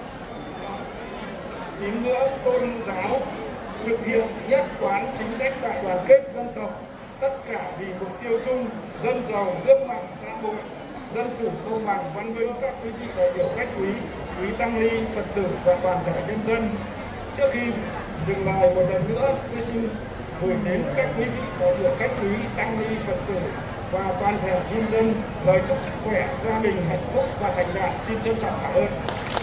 tín ngưỡng tôn giáo, thực hiện nhất quán chính sách đại đoàn kết dân tộc, tất cả vì mục tiêu chung dân giàu nước mạnh xã hội, dân chủ công bằng văn minh. Các quý vị đại biểu khách quý tăng ni Phật tử và toàn thể nhân dân, trước khi dừng lời một lần nữa, tôi xin gửi đến các quý vị đại biểu khách quý tăng ni Phật tử và toàn thể nhân dân lời chúc sức khỏe, gia đình hạnh phúc và thành đạt. Xin trân trọng cảm ơn.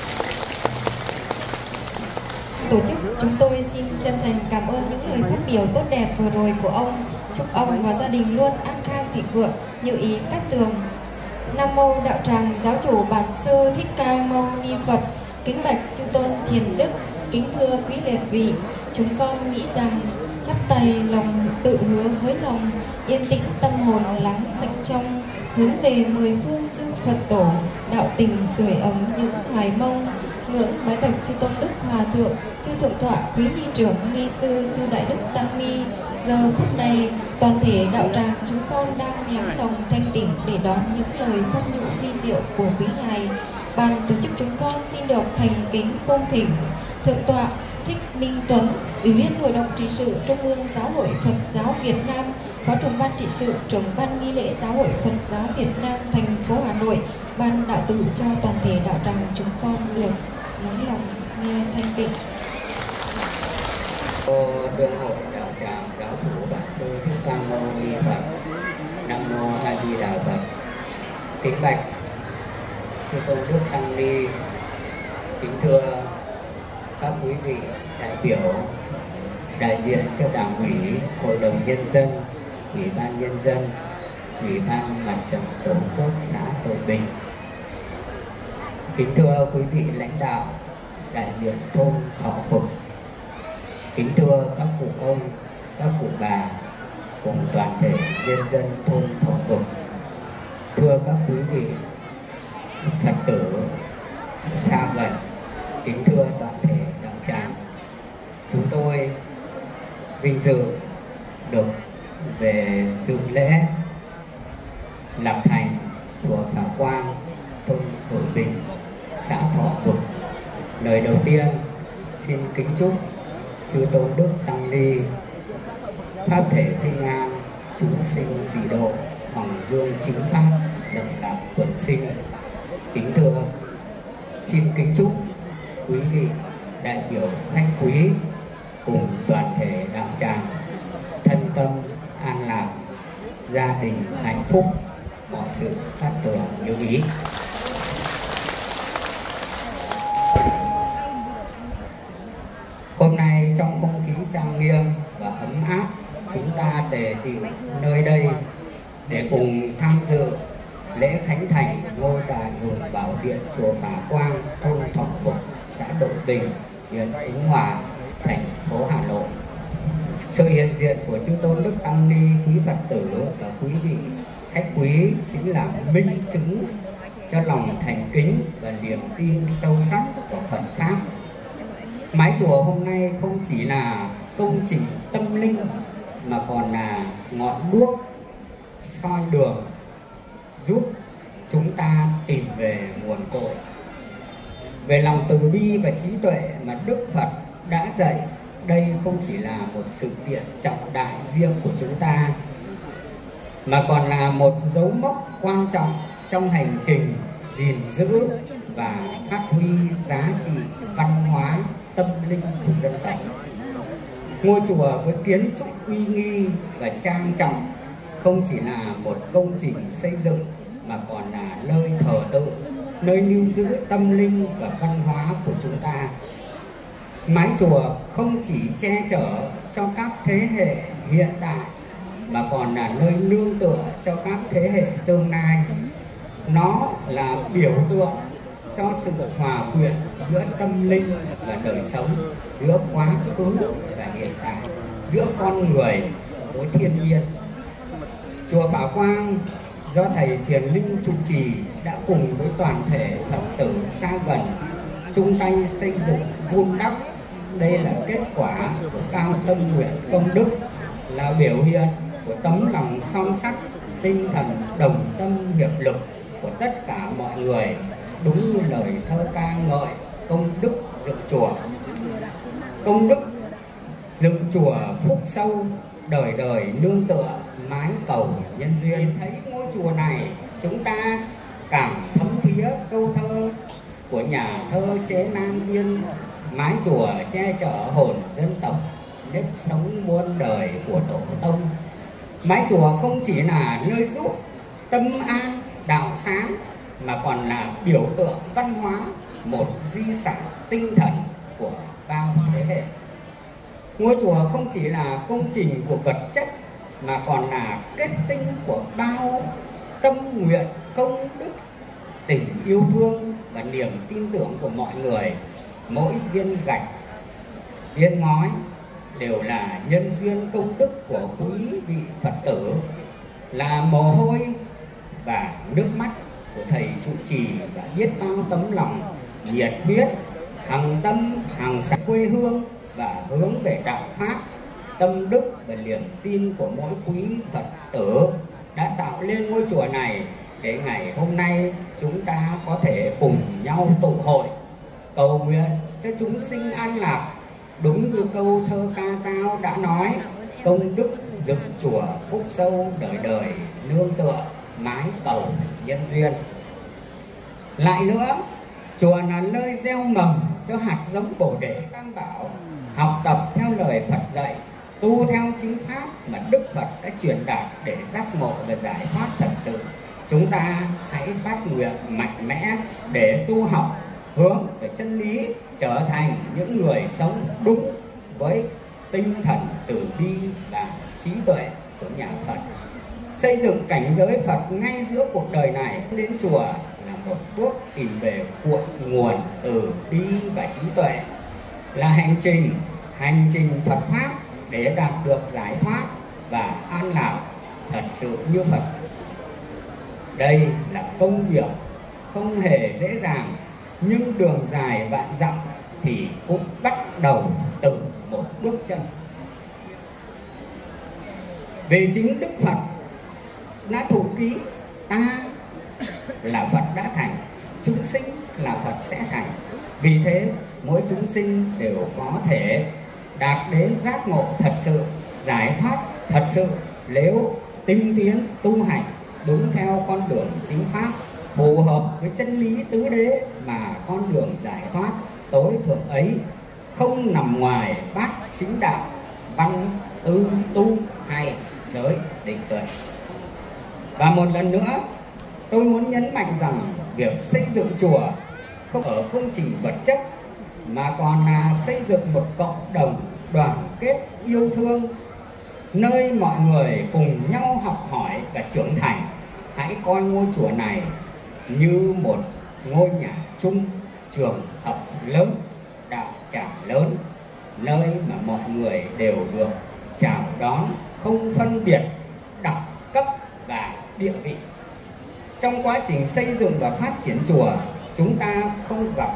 Tổ chức chúng tôi xin chân thành cảm ơn những lời phát biểu tốt đẹp vừa rồi của ông. Chúc ông và gia đình luôn an khang thịnh vượng như ý các tường. Nam mô Đạo Tràng Giáo chủ Bản Sư Thích Ca Mâu Ni Phật. Kính bạch chư tôn thiền đức, kính thưa quý liệt vị, chúng con nghĩ rằng chắp tay lòng tự hứa với lòng, yên tĩnh tâm hồn lắng sạch trong, hướng về mười phương chư Phật tổ, đạo tình sưởi ấm những hoài mong. Ngưỡng bái bạch chư tôn đức hòa thượng, chư thượng tọa quý ni trưởng ni sư, chư đại đức tăng ni. Giờ phút này toàn thể đạo tràng chúng con đang lắng lòng thanh tịnh để đón những lời pháp nhũ phi diệu của quý ngài. Ban tổ chức chúng con xin được thành kính cung thỉnh thượng tọa Thích Minh Tuấn, Ủy viên Hội đồng trị sự Trung ương Giáo hội Phật giáo Việt Nam, Phó trưởng ban trị sự, trưởng ban nghi lễ Giáo hội Phật giáo Việt Nam thành phố Hà Nội, ban đạo tử cho toàn thể đạo tràng chúng con được lắng lòng nghe thanh tịnh. Đương hội đạo tràng Giáo chủ Bản Sư Thích Ca Mâu Ni Phật. Nam mô A Di Đà Phật. Kính bạch chư tôn đức tăng ni, kính thưa các quý vị đại biểu, đại diện cho Đảng ủy, Hội đồng Nhân dân, Ủy ban Nhân dân, Ủy ban Mặt trận Tổ quốc xã Hội Bình. Kính thưa quý vị lãnh đạo, đại diện thôn Thọ Phục. Kính thưa các cụ ông, các cụ bà cùng toàn thể nhân dân thôn Thọ Phục. Thưa các quý vị Phật tử xa gần, kính thưa toàn thể đạo tràng. Chúng tôi vinh dự được về dự lễ lập thành chùa Phả Quang, thôn Hội Bình, xã Thọ Vực. Lời đầu tiên xin kính chúc chư tôn đức tăng ni pháp thể kinh an, chúng sinh dị độ, hoàng dương chính pháp, lợi lạc quần sinh. Kính thưa, xin kính chúc quý vị đại biểu khách quý cùng toàn thể đạo tràng thân tâm an lạc, gia đình hạnh phúc, mọi sự phát tường như ý. Hôm nay trong không khí trang nghiêm và ấm áp, chúng ta tề tựu nơi đây để cùng tham dự lễ khánh thành ngôi đài hùng bảo điện chùa Phả Quang, thôn Thọ Phục, xã Độ Bình, huyện Ứng Hòa, thành phố Hà Nội. Sự hiện diện của chư tôn đức tăng ni, quý Phật tử và quý vị khách quý chính là minh chứng cho lòng thành kính và niềm tin sâu sắc của Phật pháp. Mái chùa hôm nay không chỉ là công trình tâm linh mà còn là ngọn đuốc soi đường giúp chúng ta tìm về nguồn cội, về lòng từ bi và trí tuệ mà Đức Phật đã dạy. Đây không chỉ là một sự kiện trọng đại riêng của chúng ta, mà còn là một dấu mốc quan trọng trong hành trình gìn giữ và phát huy giá trị văn hóa tâm linh của dân tộc. Ngôi chùa với kiến trúc uy nghi và trang trọng không chỉ là một công trình xây dựng mà còn là nơi thờ tự, nơi lưu giữ tâm linh và văn hóa của chúng ta. Mái chùa không chỉ che chở cho các thế hệ hiện tại mà còn là nơi nương tựa cho các thế hệ tương lai. Nó là biểu tượng cho sự hòa quyện giữa tâm linh và đời sống, giữa quá khứ và hiện tại, giữa con người với thiên nhiên. Chùa Phả Quang do thầy Thiền Linh trụ trì đã cùng với toàn thể Phật tử xa gần chung tay xây dựng vun đắp. Đây là kết quả của cao tâm nguyện công đức, là biểu hiện của tấm lòng son sắt, tinh thần đồng tâm hiệp lực của tất cả mọi người, đúng như lời thơ ca ngợi công đức dựng chùa. Công đức dựng chùa phúc sâu, đời đời nương tựa, mái cầu nhân duyên. Thấy ngôi chùa này, chúng ta cảm thấm thía câu thơ của nhà thơ Chế Nam Viên: mái chùa che chở hồn dân tộc, nếp sống muôn đời của tổ tông. Mái chùa không chỉ là nơi giúp tâm an đạo sáng mà còn là biểu tượng văn hóa, một di sản tinh thần của bao thế hệ. Ngôi chùa không chỉ là công trình của vật chất mà còn là kết tinh của bao tâm nguyện, công đức, tình yêu thương và niềm tin tưởng của mọi người. Mỗi viên gạch, viên ngói đều là nhân duyên công đức của quý vị Phật tử, là mồ hôi và nước mắt của thầy trụ trì và biết bao tấm lòng nhiệt huyết, hằng tâm hằng sắc quê hương và hướng về đạo pháp. Tâm đức và niềm tin của mỗi quý Phật tử đã tạo lên ngôi chùa này để ngày hôm nay chúng ta có thể cùng nhau tụ hội cầu nguyện cho chúng sinh an lạc. Đúng như câu thơ ca dao đã nói, công đức dựng chùa phúc sâu đời đời nương tựa mái cầu nhân duyên. Lại nữa, chùa là nơi gieo mầm cho hạt giống Bồ Đề Tam Bảo, học tập theo lời Phật dạy, tu theo chính pháp mà Đức Phật đã truyền đạt để giác ngộ và giải thoát thật sự. Chúng ta hãy phát nguyện mạnh mẽ để tu học hướng về chân lý, trở thành những người sống đúng với tinh thần từ bi và trí tuệ của nhà Phật. Xây dựng cảnh giới Phật ngay giữa cuộc đời này, đến chùa là một bước tìm về cội nguồn từ bi và trí tuệ, là hành trình Phật pháp để đạt được giải thoát và an lạc thật sự như Phật. Đây là công việc không hề dễ dàng, nhưng đường dài vạn dặm thì cũng bắt đầu từ một bước chân. Vì chính Đức Phật đã thụ ký, ta là Phật đã thành, chúng sinh là Phật sẽ thành. Vì thế mỗi chúng sinh đều có thể đạt đến giác ngộ thật sự, giải thoát thật sự nếu tinh tiến tu hành đúng theo con đường chính pháp, phù hợp với chân lý tứ đế, mà con đường giải thoát tối thượng ấy không nằm ngoài bát chính đạo, văn tư tu hay giới định tuệ. Và một lần nữa tôi muốn nhấn mạnh rằng việc xây dựng chùa không ở công trình vật chất mà còn là xây dựng một cộng đồng đoàn kết yêu thương, nơi mọi người cùng nhau học hỏi và trưởng thành. Hãy coi ngôi chùa này như một ngôi nhà chung, trường học lớn, đạo tràng lớn, nơi mà mọi người đều được chào đón, không phân biệt đẳng cấp và địa vị. Trong quá trình xây dựng và phát triển chùa, chúng ta không gặp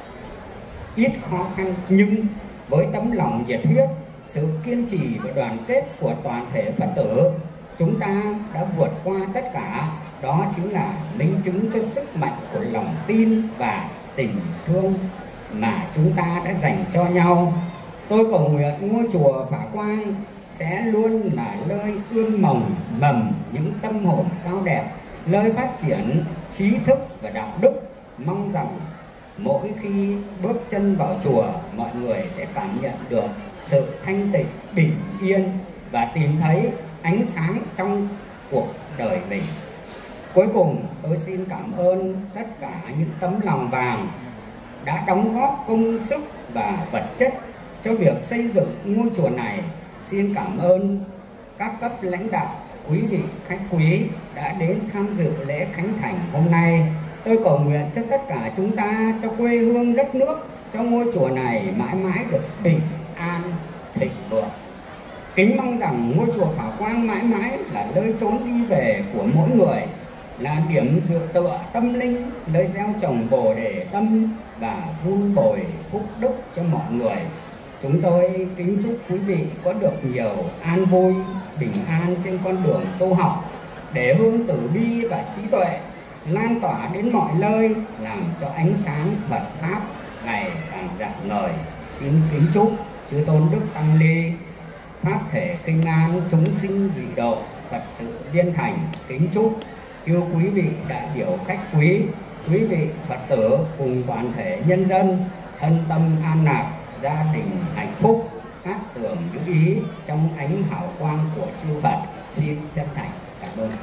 ít khó khăn, nhưng với tấm lòng nhiệt huyết, sự kiên trì và đoàn kết của toàn thể Phật tử, chúng ta đã vượt qua tất cả. Đó chính là minh chứng cho sức mạnh của lòng tin và tình thương mà chúng ta đã dành cho nhau. Tôi cầu nguyện ngôi chùa Phả Quang sẽ luôn là nơi ươm mầm những tâm hồn cao đẹp, nơi phát triển trí thức và đạo đức. Mong rằng mỗi khi bước chân vào chùa, mọi người sẽ cảm nhận được sự thanh tịnh, bình yên và tìm thấy ánh sáng trong cuộc đời mình. Cuối cùng, tôi xin cảm ơn tất cả những tấm lòng vàng đã đóng góp công sức và vật chất cho việc xây dựng ngôi chùa này. Xin cảm ơn các cấp lãnh đạo, quý vị khách quý đã đến tham dự lễ khánh thành hôm nay. Tôi cầu nguyện cho tất cả chúng ta, cho quê hương đất nước, cho ngôi chùa này mãi mãi được bình an, thịnh vượng. Kính mong rằng ngôi chùa Phả Quang mãi mãi là nơi trốn đi về của mỗi người, là điểm dựa tựa tâm linh, nơi gieo trồng bồ đề tâm và vun bồi phúc đức cho mọi người. Chúng tôi kính chúc quý vị có được nhiều an vui, bình an trên con đường tu học, để hương từ bi và trí tuệ lan tỏa đến mọi nơi, làm cho ánh sáng Phật Pháp ngày càng rạng ngời. Xin kính chúc chư Tôn Đức Tăng Ni Pháp thể khinh an, chúng sinh dị độ, Phật sự viên thành. Kính chúc chư quý vị đại biểu khách quý, quý vị Phật tử cùng toàn thể nhân dân thân tâm an lạc, gia đình hạnh phúc, cát tường như ý trong ánh hào quang của chư Phật. Xin chân thành cảm ơn.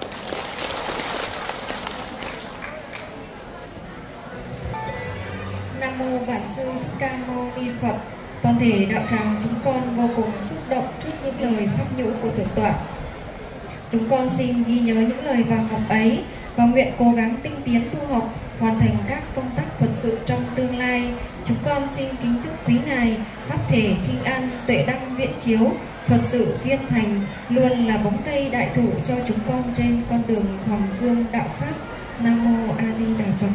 Nam mô Bản Sư Thích Ca Mâu Ni Phật. Toàn thể đạo tràng chúng con vô cùng xúc động trước những lời pháp nhũ của Thượng tọa. Chúng con xin ghi nhớ những lời vàng ngọc ấy và nguyện cố gắng tinh tiến tu học, hoàn thành các công tác Phật sự trong tương lai. Chúng con xin kính chúc quý ngài pháp thể khinh an, tuệ đăng viện chiếu, Phật sự viên thành, luôn là bóng cây đại thụ cho chúng con trên con đường Hoàng Dương đạo pháp. Nam mô A Di Đà Phật.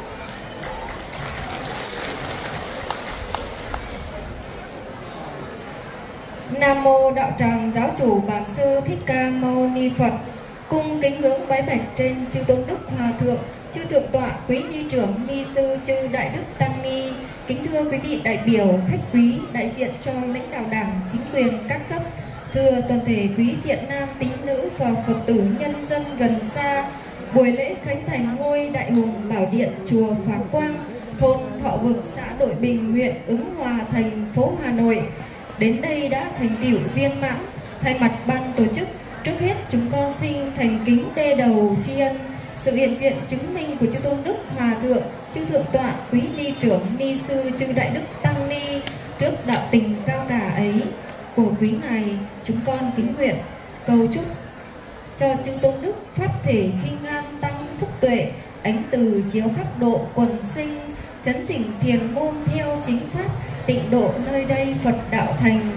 Nam mô Đạo Tràng Giáo chủ Bản Sư Thích Ca Mâu Ni Phật. Cung kính ngưỡng bái bạch trên chư tôn đức hòa thượng, chư thượng tọa, quý ni trưởng, ni sư, chư đại đức tăng ni. Kính thưa quý vị đại biểu, khách quý, đại diện cho lãnh đạo đảng, chính quyền các cấp. Thưa toàn thể quý thiện nam, tín nữ và Phật tử nhân dân gần xa. Buổi lễ khánh thành ngôi Đại Hùng Bảo Điện chùa Phá Quang, thôn Thọ Vực, xã Đội Bình, huyện Ứng Hòa, thành phố Hà Nội đến đây đã thành tựu viên mãn. Thay mặt ban tổ chức, trước hết chúng con xin thành kính đê đầu tri ân sự hiện diện chứng minh của chư tôn đức hòa thượng, chư thượng tọa, quý ni trưởng, ni sư, chư đại đức tăng ni trước đạo tình cao cả ấy của quý ngài. Chúng con kính nguyện cầu chúc cho chư tôn đức pháp thể khinh an, tăng phúc tuệ, ánh từ chiếu khắp độ quần sinh, chấn chỉnh thiền môn theo chính pháp, tịnh độ nơi đây Phật đạo thành.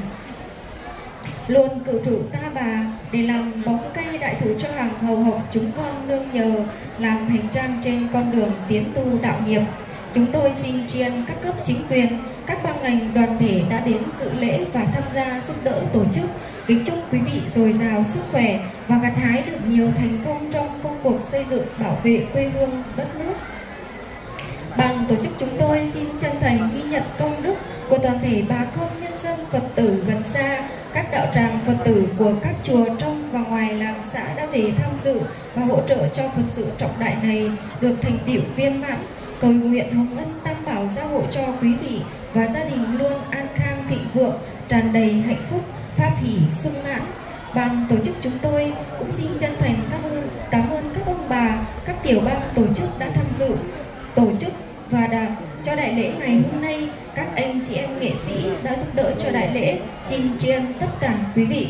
Luôn cửu trụ ta bà để làm bóng cây đại thụ cho hàng hầu học chúng con nương nhờ, làm hành trang trên con đường tiến tu đạo nghiệp. Chúng tôi xin tri ân các cấp chính quyền, các ban ngành đoàn thể đã đến dự lễ và tham gia giúp đỡ tổ chức. Kính chúc quý vị dồi dào sức khỏe và gặt hái được nhiều thành công trong công cuộc xây dựng bảo vệ quê hương đất nước. Ban tổ chức chúng tôi xin chân thành ghi nhận công đức của toàn thể bà con nhân dân Phật tử gần xa, các đạo tràng Phật tử của các chùa trong và ngoài làng xã đã về tham dự và hỗ trợ cho Phật sự trọng đại này được thành tựu viên mãn. Cầu nguyện hồng ân tam bảo gia hộ cho quý vị và gia đình luôn an khang thịnh vượng, tràn đầy hạnh phúc, pháp hỷ sung mãn. Ban tổ chức chúng tôi cũng xin chân thành cảm ơn các ông bà, các tiểu ban tổ chức đã tham dự tổ chức và cho đại lễ ngày hôm nay. Các anh chị em nghệ sĩ đã giúp đỡ cho đại lễ, xin tri ân tất cả quý vị.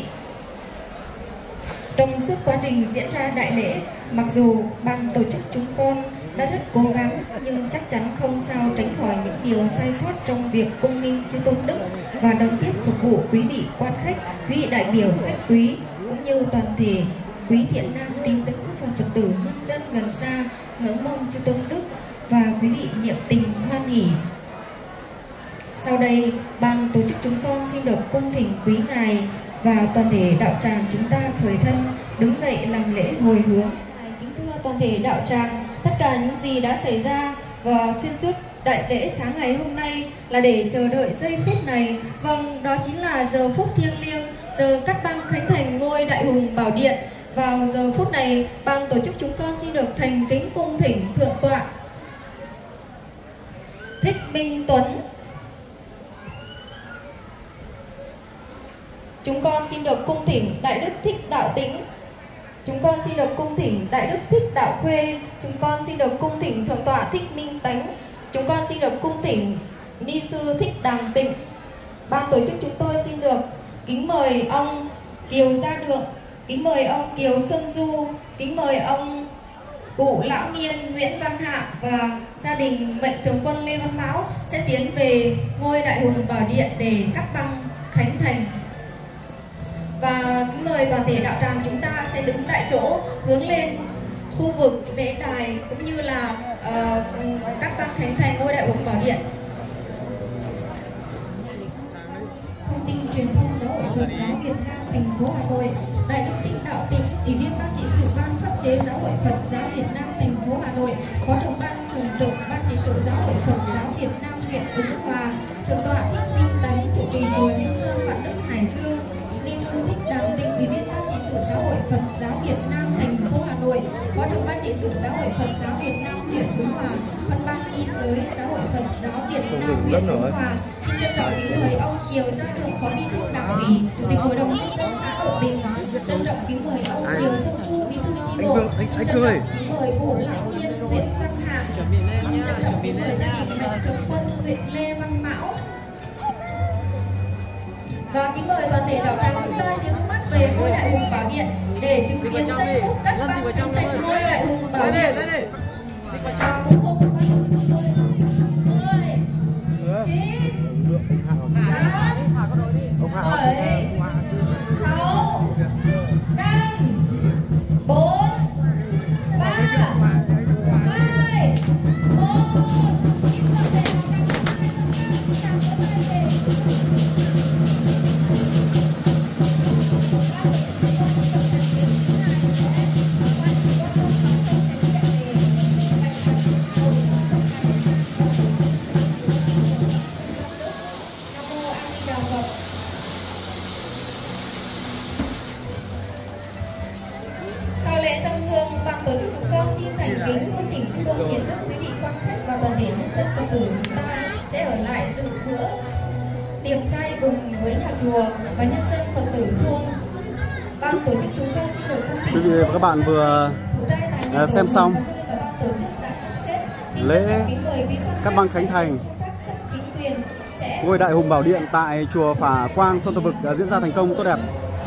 Trong suốt quá trình diễn ra đại lễ, mặc dù ban tổ chức chúng con đã rất cố gắng, nhưng chắc chắn không sao tránh khỏi những điều sai sót trong việc cung nghinh chư tôn đức và đón tiếp phục vụ quý vị quan khách, quý vị đại biểu khách quý cũng như toàn thể quý thiện nam tín nữ và Phật tử nhân dân gần xa ngưỡng mong chư tôn đức và quý vị niệm tình hoan hỷ. Sau đây, ban tổ chức chúng con xin được cung thỉnh quý ngài và toàn thể đạo tràng chúng ta khởi thân đứng dậy làm lễ hồi hướng. Kính thưa toàn thể đạo tràng, tất cả những gì đã xảy ra và xuyên suốt đại lễ sáng ngày hôm nay là để chờ đợi giây phút này. Vâng, đó chính là giờ phút thiêng liêng, giờ cắt băng khánh thành ngôi Đại Hùng Bảo Điện. Vào giờ phút này, ban tổ chức chúng con xin được thành kính cung thỉnh Thượng tọa Thích Minh Tuấn. Chúng con xin được cung thỉnh Đại Đức Thích Đạo Tĩnh. Chúng con xin được cung thỉnh Đại Đức Thích Đạo Khuê. Chúng con xin được cung thỉnh Thượng tọa Thích Minh Tánh. Chúng con xin được cung thỉnh Ni sư Thích Đàm Tịnh. Ban tổ chức chúng tôi xin được kính mời ông Kiều Gia Lượng, kính mời ông Kiều Xuân Du, kính mời ông cụ lão niên Nguyễn Văn Hạ và gia đình mệnh thường quân Lê Văn Mão sẽ tiến về ngôi Đại Hùng Bảo Điện để cắt băng khánh thành. Và kính mời toàn thể đạo tràng chúng ta sẽ đứng tại chỗ hướng lên khu vực lễ đài cũng như là cắt băng khánh thành ngôi Đại Hùng Bảo Điện. Thông tin truyền thông giáo hội Phật giáo Việt Nam thành phố Hà Nội, Đại Đức Thích Đạo Tĩnh, Ủy viên Ban trị sự Ban pháp chế Giáo hội Phật giáo Việt Nam thành phố Hà Nội, Phó trưởng ban thường trực Ban trị sự Giáo hội Phật giáo Việt Nam huyện Ứng Hòa, Thượng tọa Thích Minh Tấn, trụ trì chùa Liên Sơn Vạn Đức Hải Dương, Ni sư Thích Đàm Tịnh, Ủy viên Ban trị sự Giáo hội Phật giáo Việt Nam thành phố Hà Nội, Phó trưởng Ban trị sự Giáo hội Phật giáo Việt Nam huyện Ứng Hòa, phân ban y giới Giáo hội Phật giáo Việt Nam huyện Ứng Hòa. Xin trân trọng kính mời ông Kiều Gia Lượng, Phó Bí thư Đảng ủy, Chủ tịch Hội đồng nhân dân xã Đội Bình. Trân trọng kính mời ông bộ. Trân trọng mời cụ lão niên Nguyễn Văn Hạng. Trân trọng kính mời gia đình Mạnh Thường Quân huyện Lê Văn Mão. Và kính mời toàn thể đạo tràng chúng ta hướng mắt về ngôi đại hùng Bảo Điện để chứng kiến giây phút cất băng khánh thành ngôi đại hùng Bảo Điện. Và cũng hộ của ban tổ chức chúng tôi 10, 9, 8, 7, 6, 5, 4, 3, 2, 1. Kính toàn thể đạo tràng chúng ta chào mừng thầy. Sau lễ dâng hương, ban tổ chức chúng con xin thành kính cung thỉnh chư tôn hiền đức, quý vị quan khách và toàn thể nhân dân Phật tử chúng ta sẽ ở lại dự bữa tiệc chay cùng với nhà chùa và nhân dân Phật tử thôn. Ban tổ chức chúng con xin được cung thỉnh quý vị và các bạn vừa xem xong lễ cắt băng khánh thành ngôi đại hùng Bảo Điện tại chùa Phả Quang, thôn Thọ Vực đã diễn ra thành công tốt đẹp.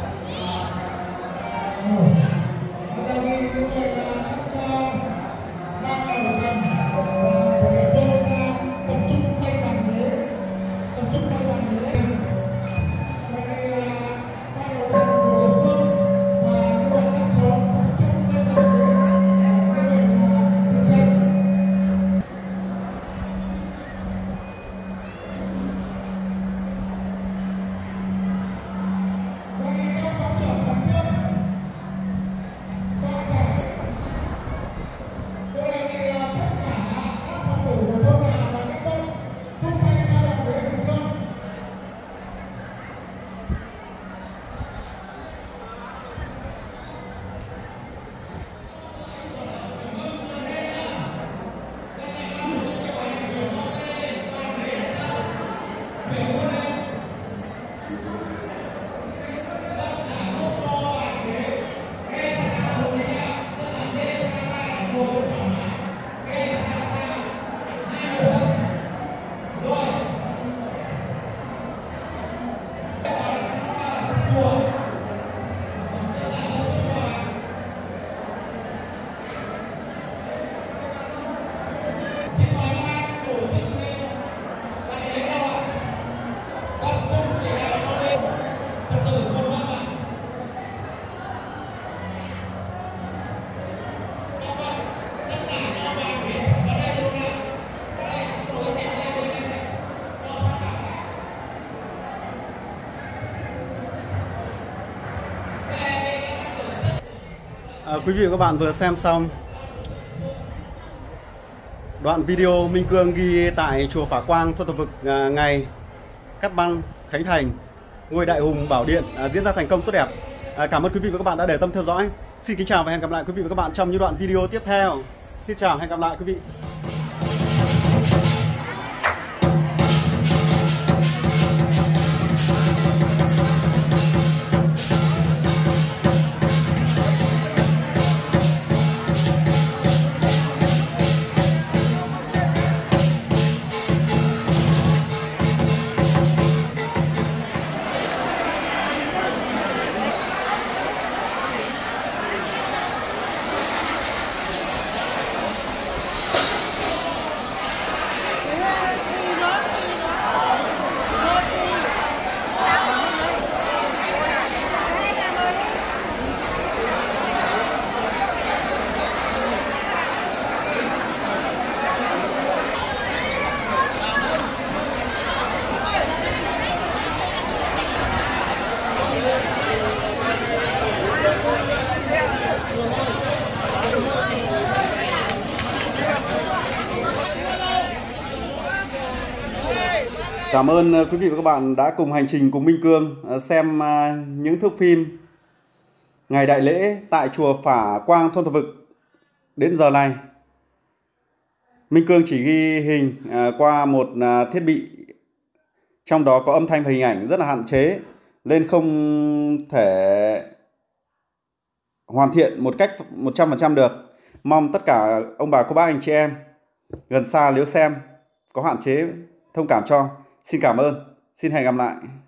Quý vị và các bạn vừa xem xong đoạn video Minh Cương ghi tại chùa Phả Quang, thôn Thọ Vực ngày cắt băng khánh thành ngôi đại hùng Bảo Điện diễn ra thành công tốt đẹp. Cảm ơn quý vị và các bạn đã để tâm theo dõi. Xin kính chào và hẹn gặp lại quý vị và các bạn trong những đoạn video tiếp theo. Xin chào, hẹn gặp lại quý vị. Cảm ơn quý vị và các bạn đã cùng hành trình cùng Minh Cương xem những thước phim ngày đại lễ tại chùa Phả Quang, thôn Thọ Vực. Đến giờ này, Minh Cương chỉ ghi hình qua một thiết bị, trong đó có âm thanh và hình ảnh rất là hạn chế, nên không thể hoàn thiện một cách 100% được. Mong tất cả ông bà cô bác anh chị em gần xa nếu xem có hạn chế thông cảm cho. Xin cảm ơn. Xin hẹn gặp lại.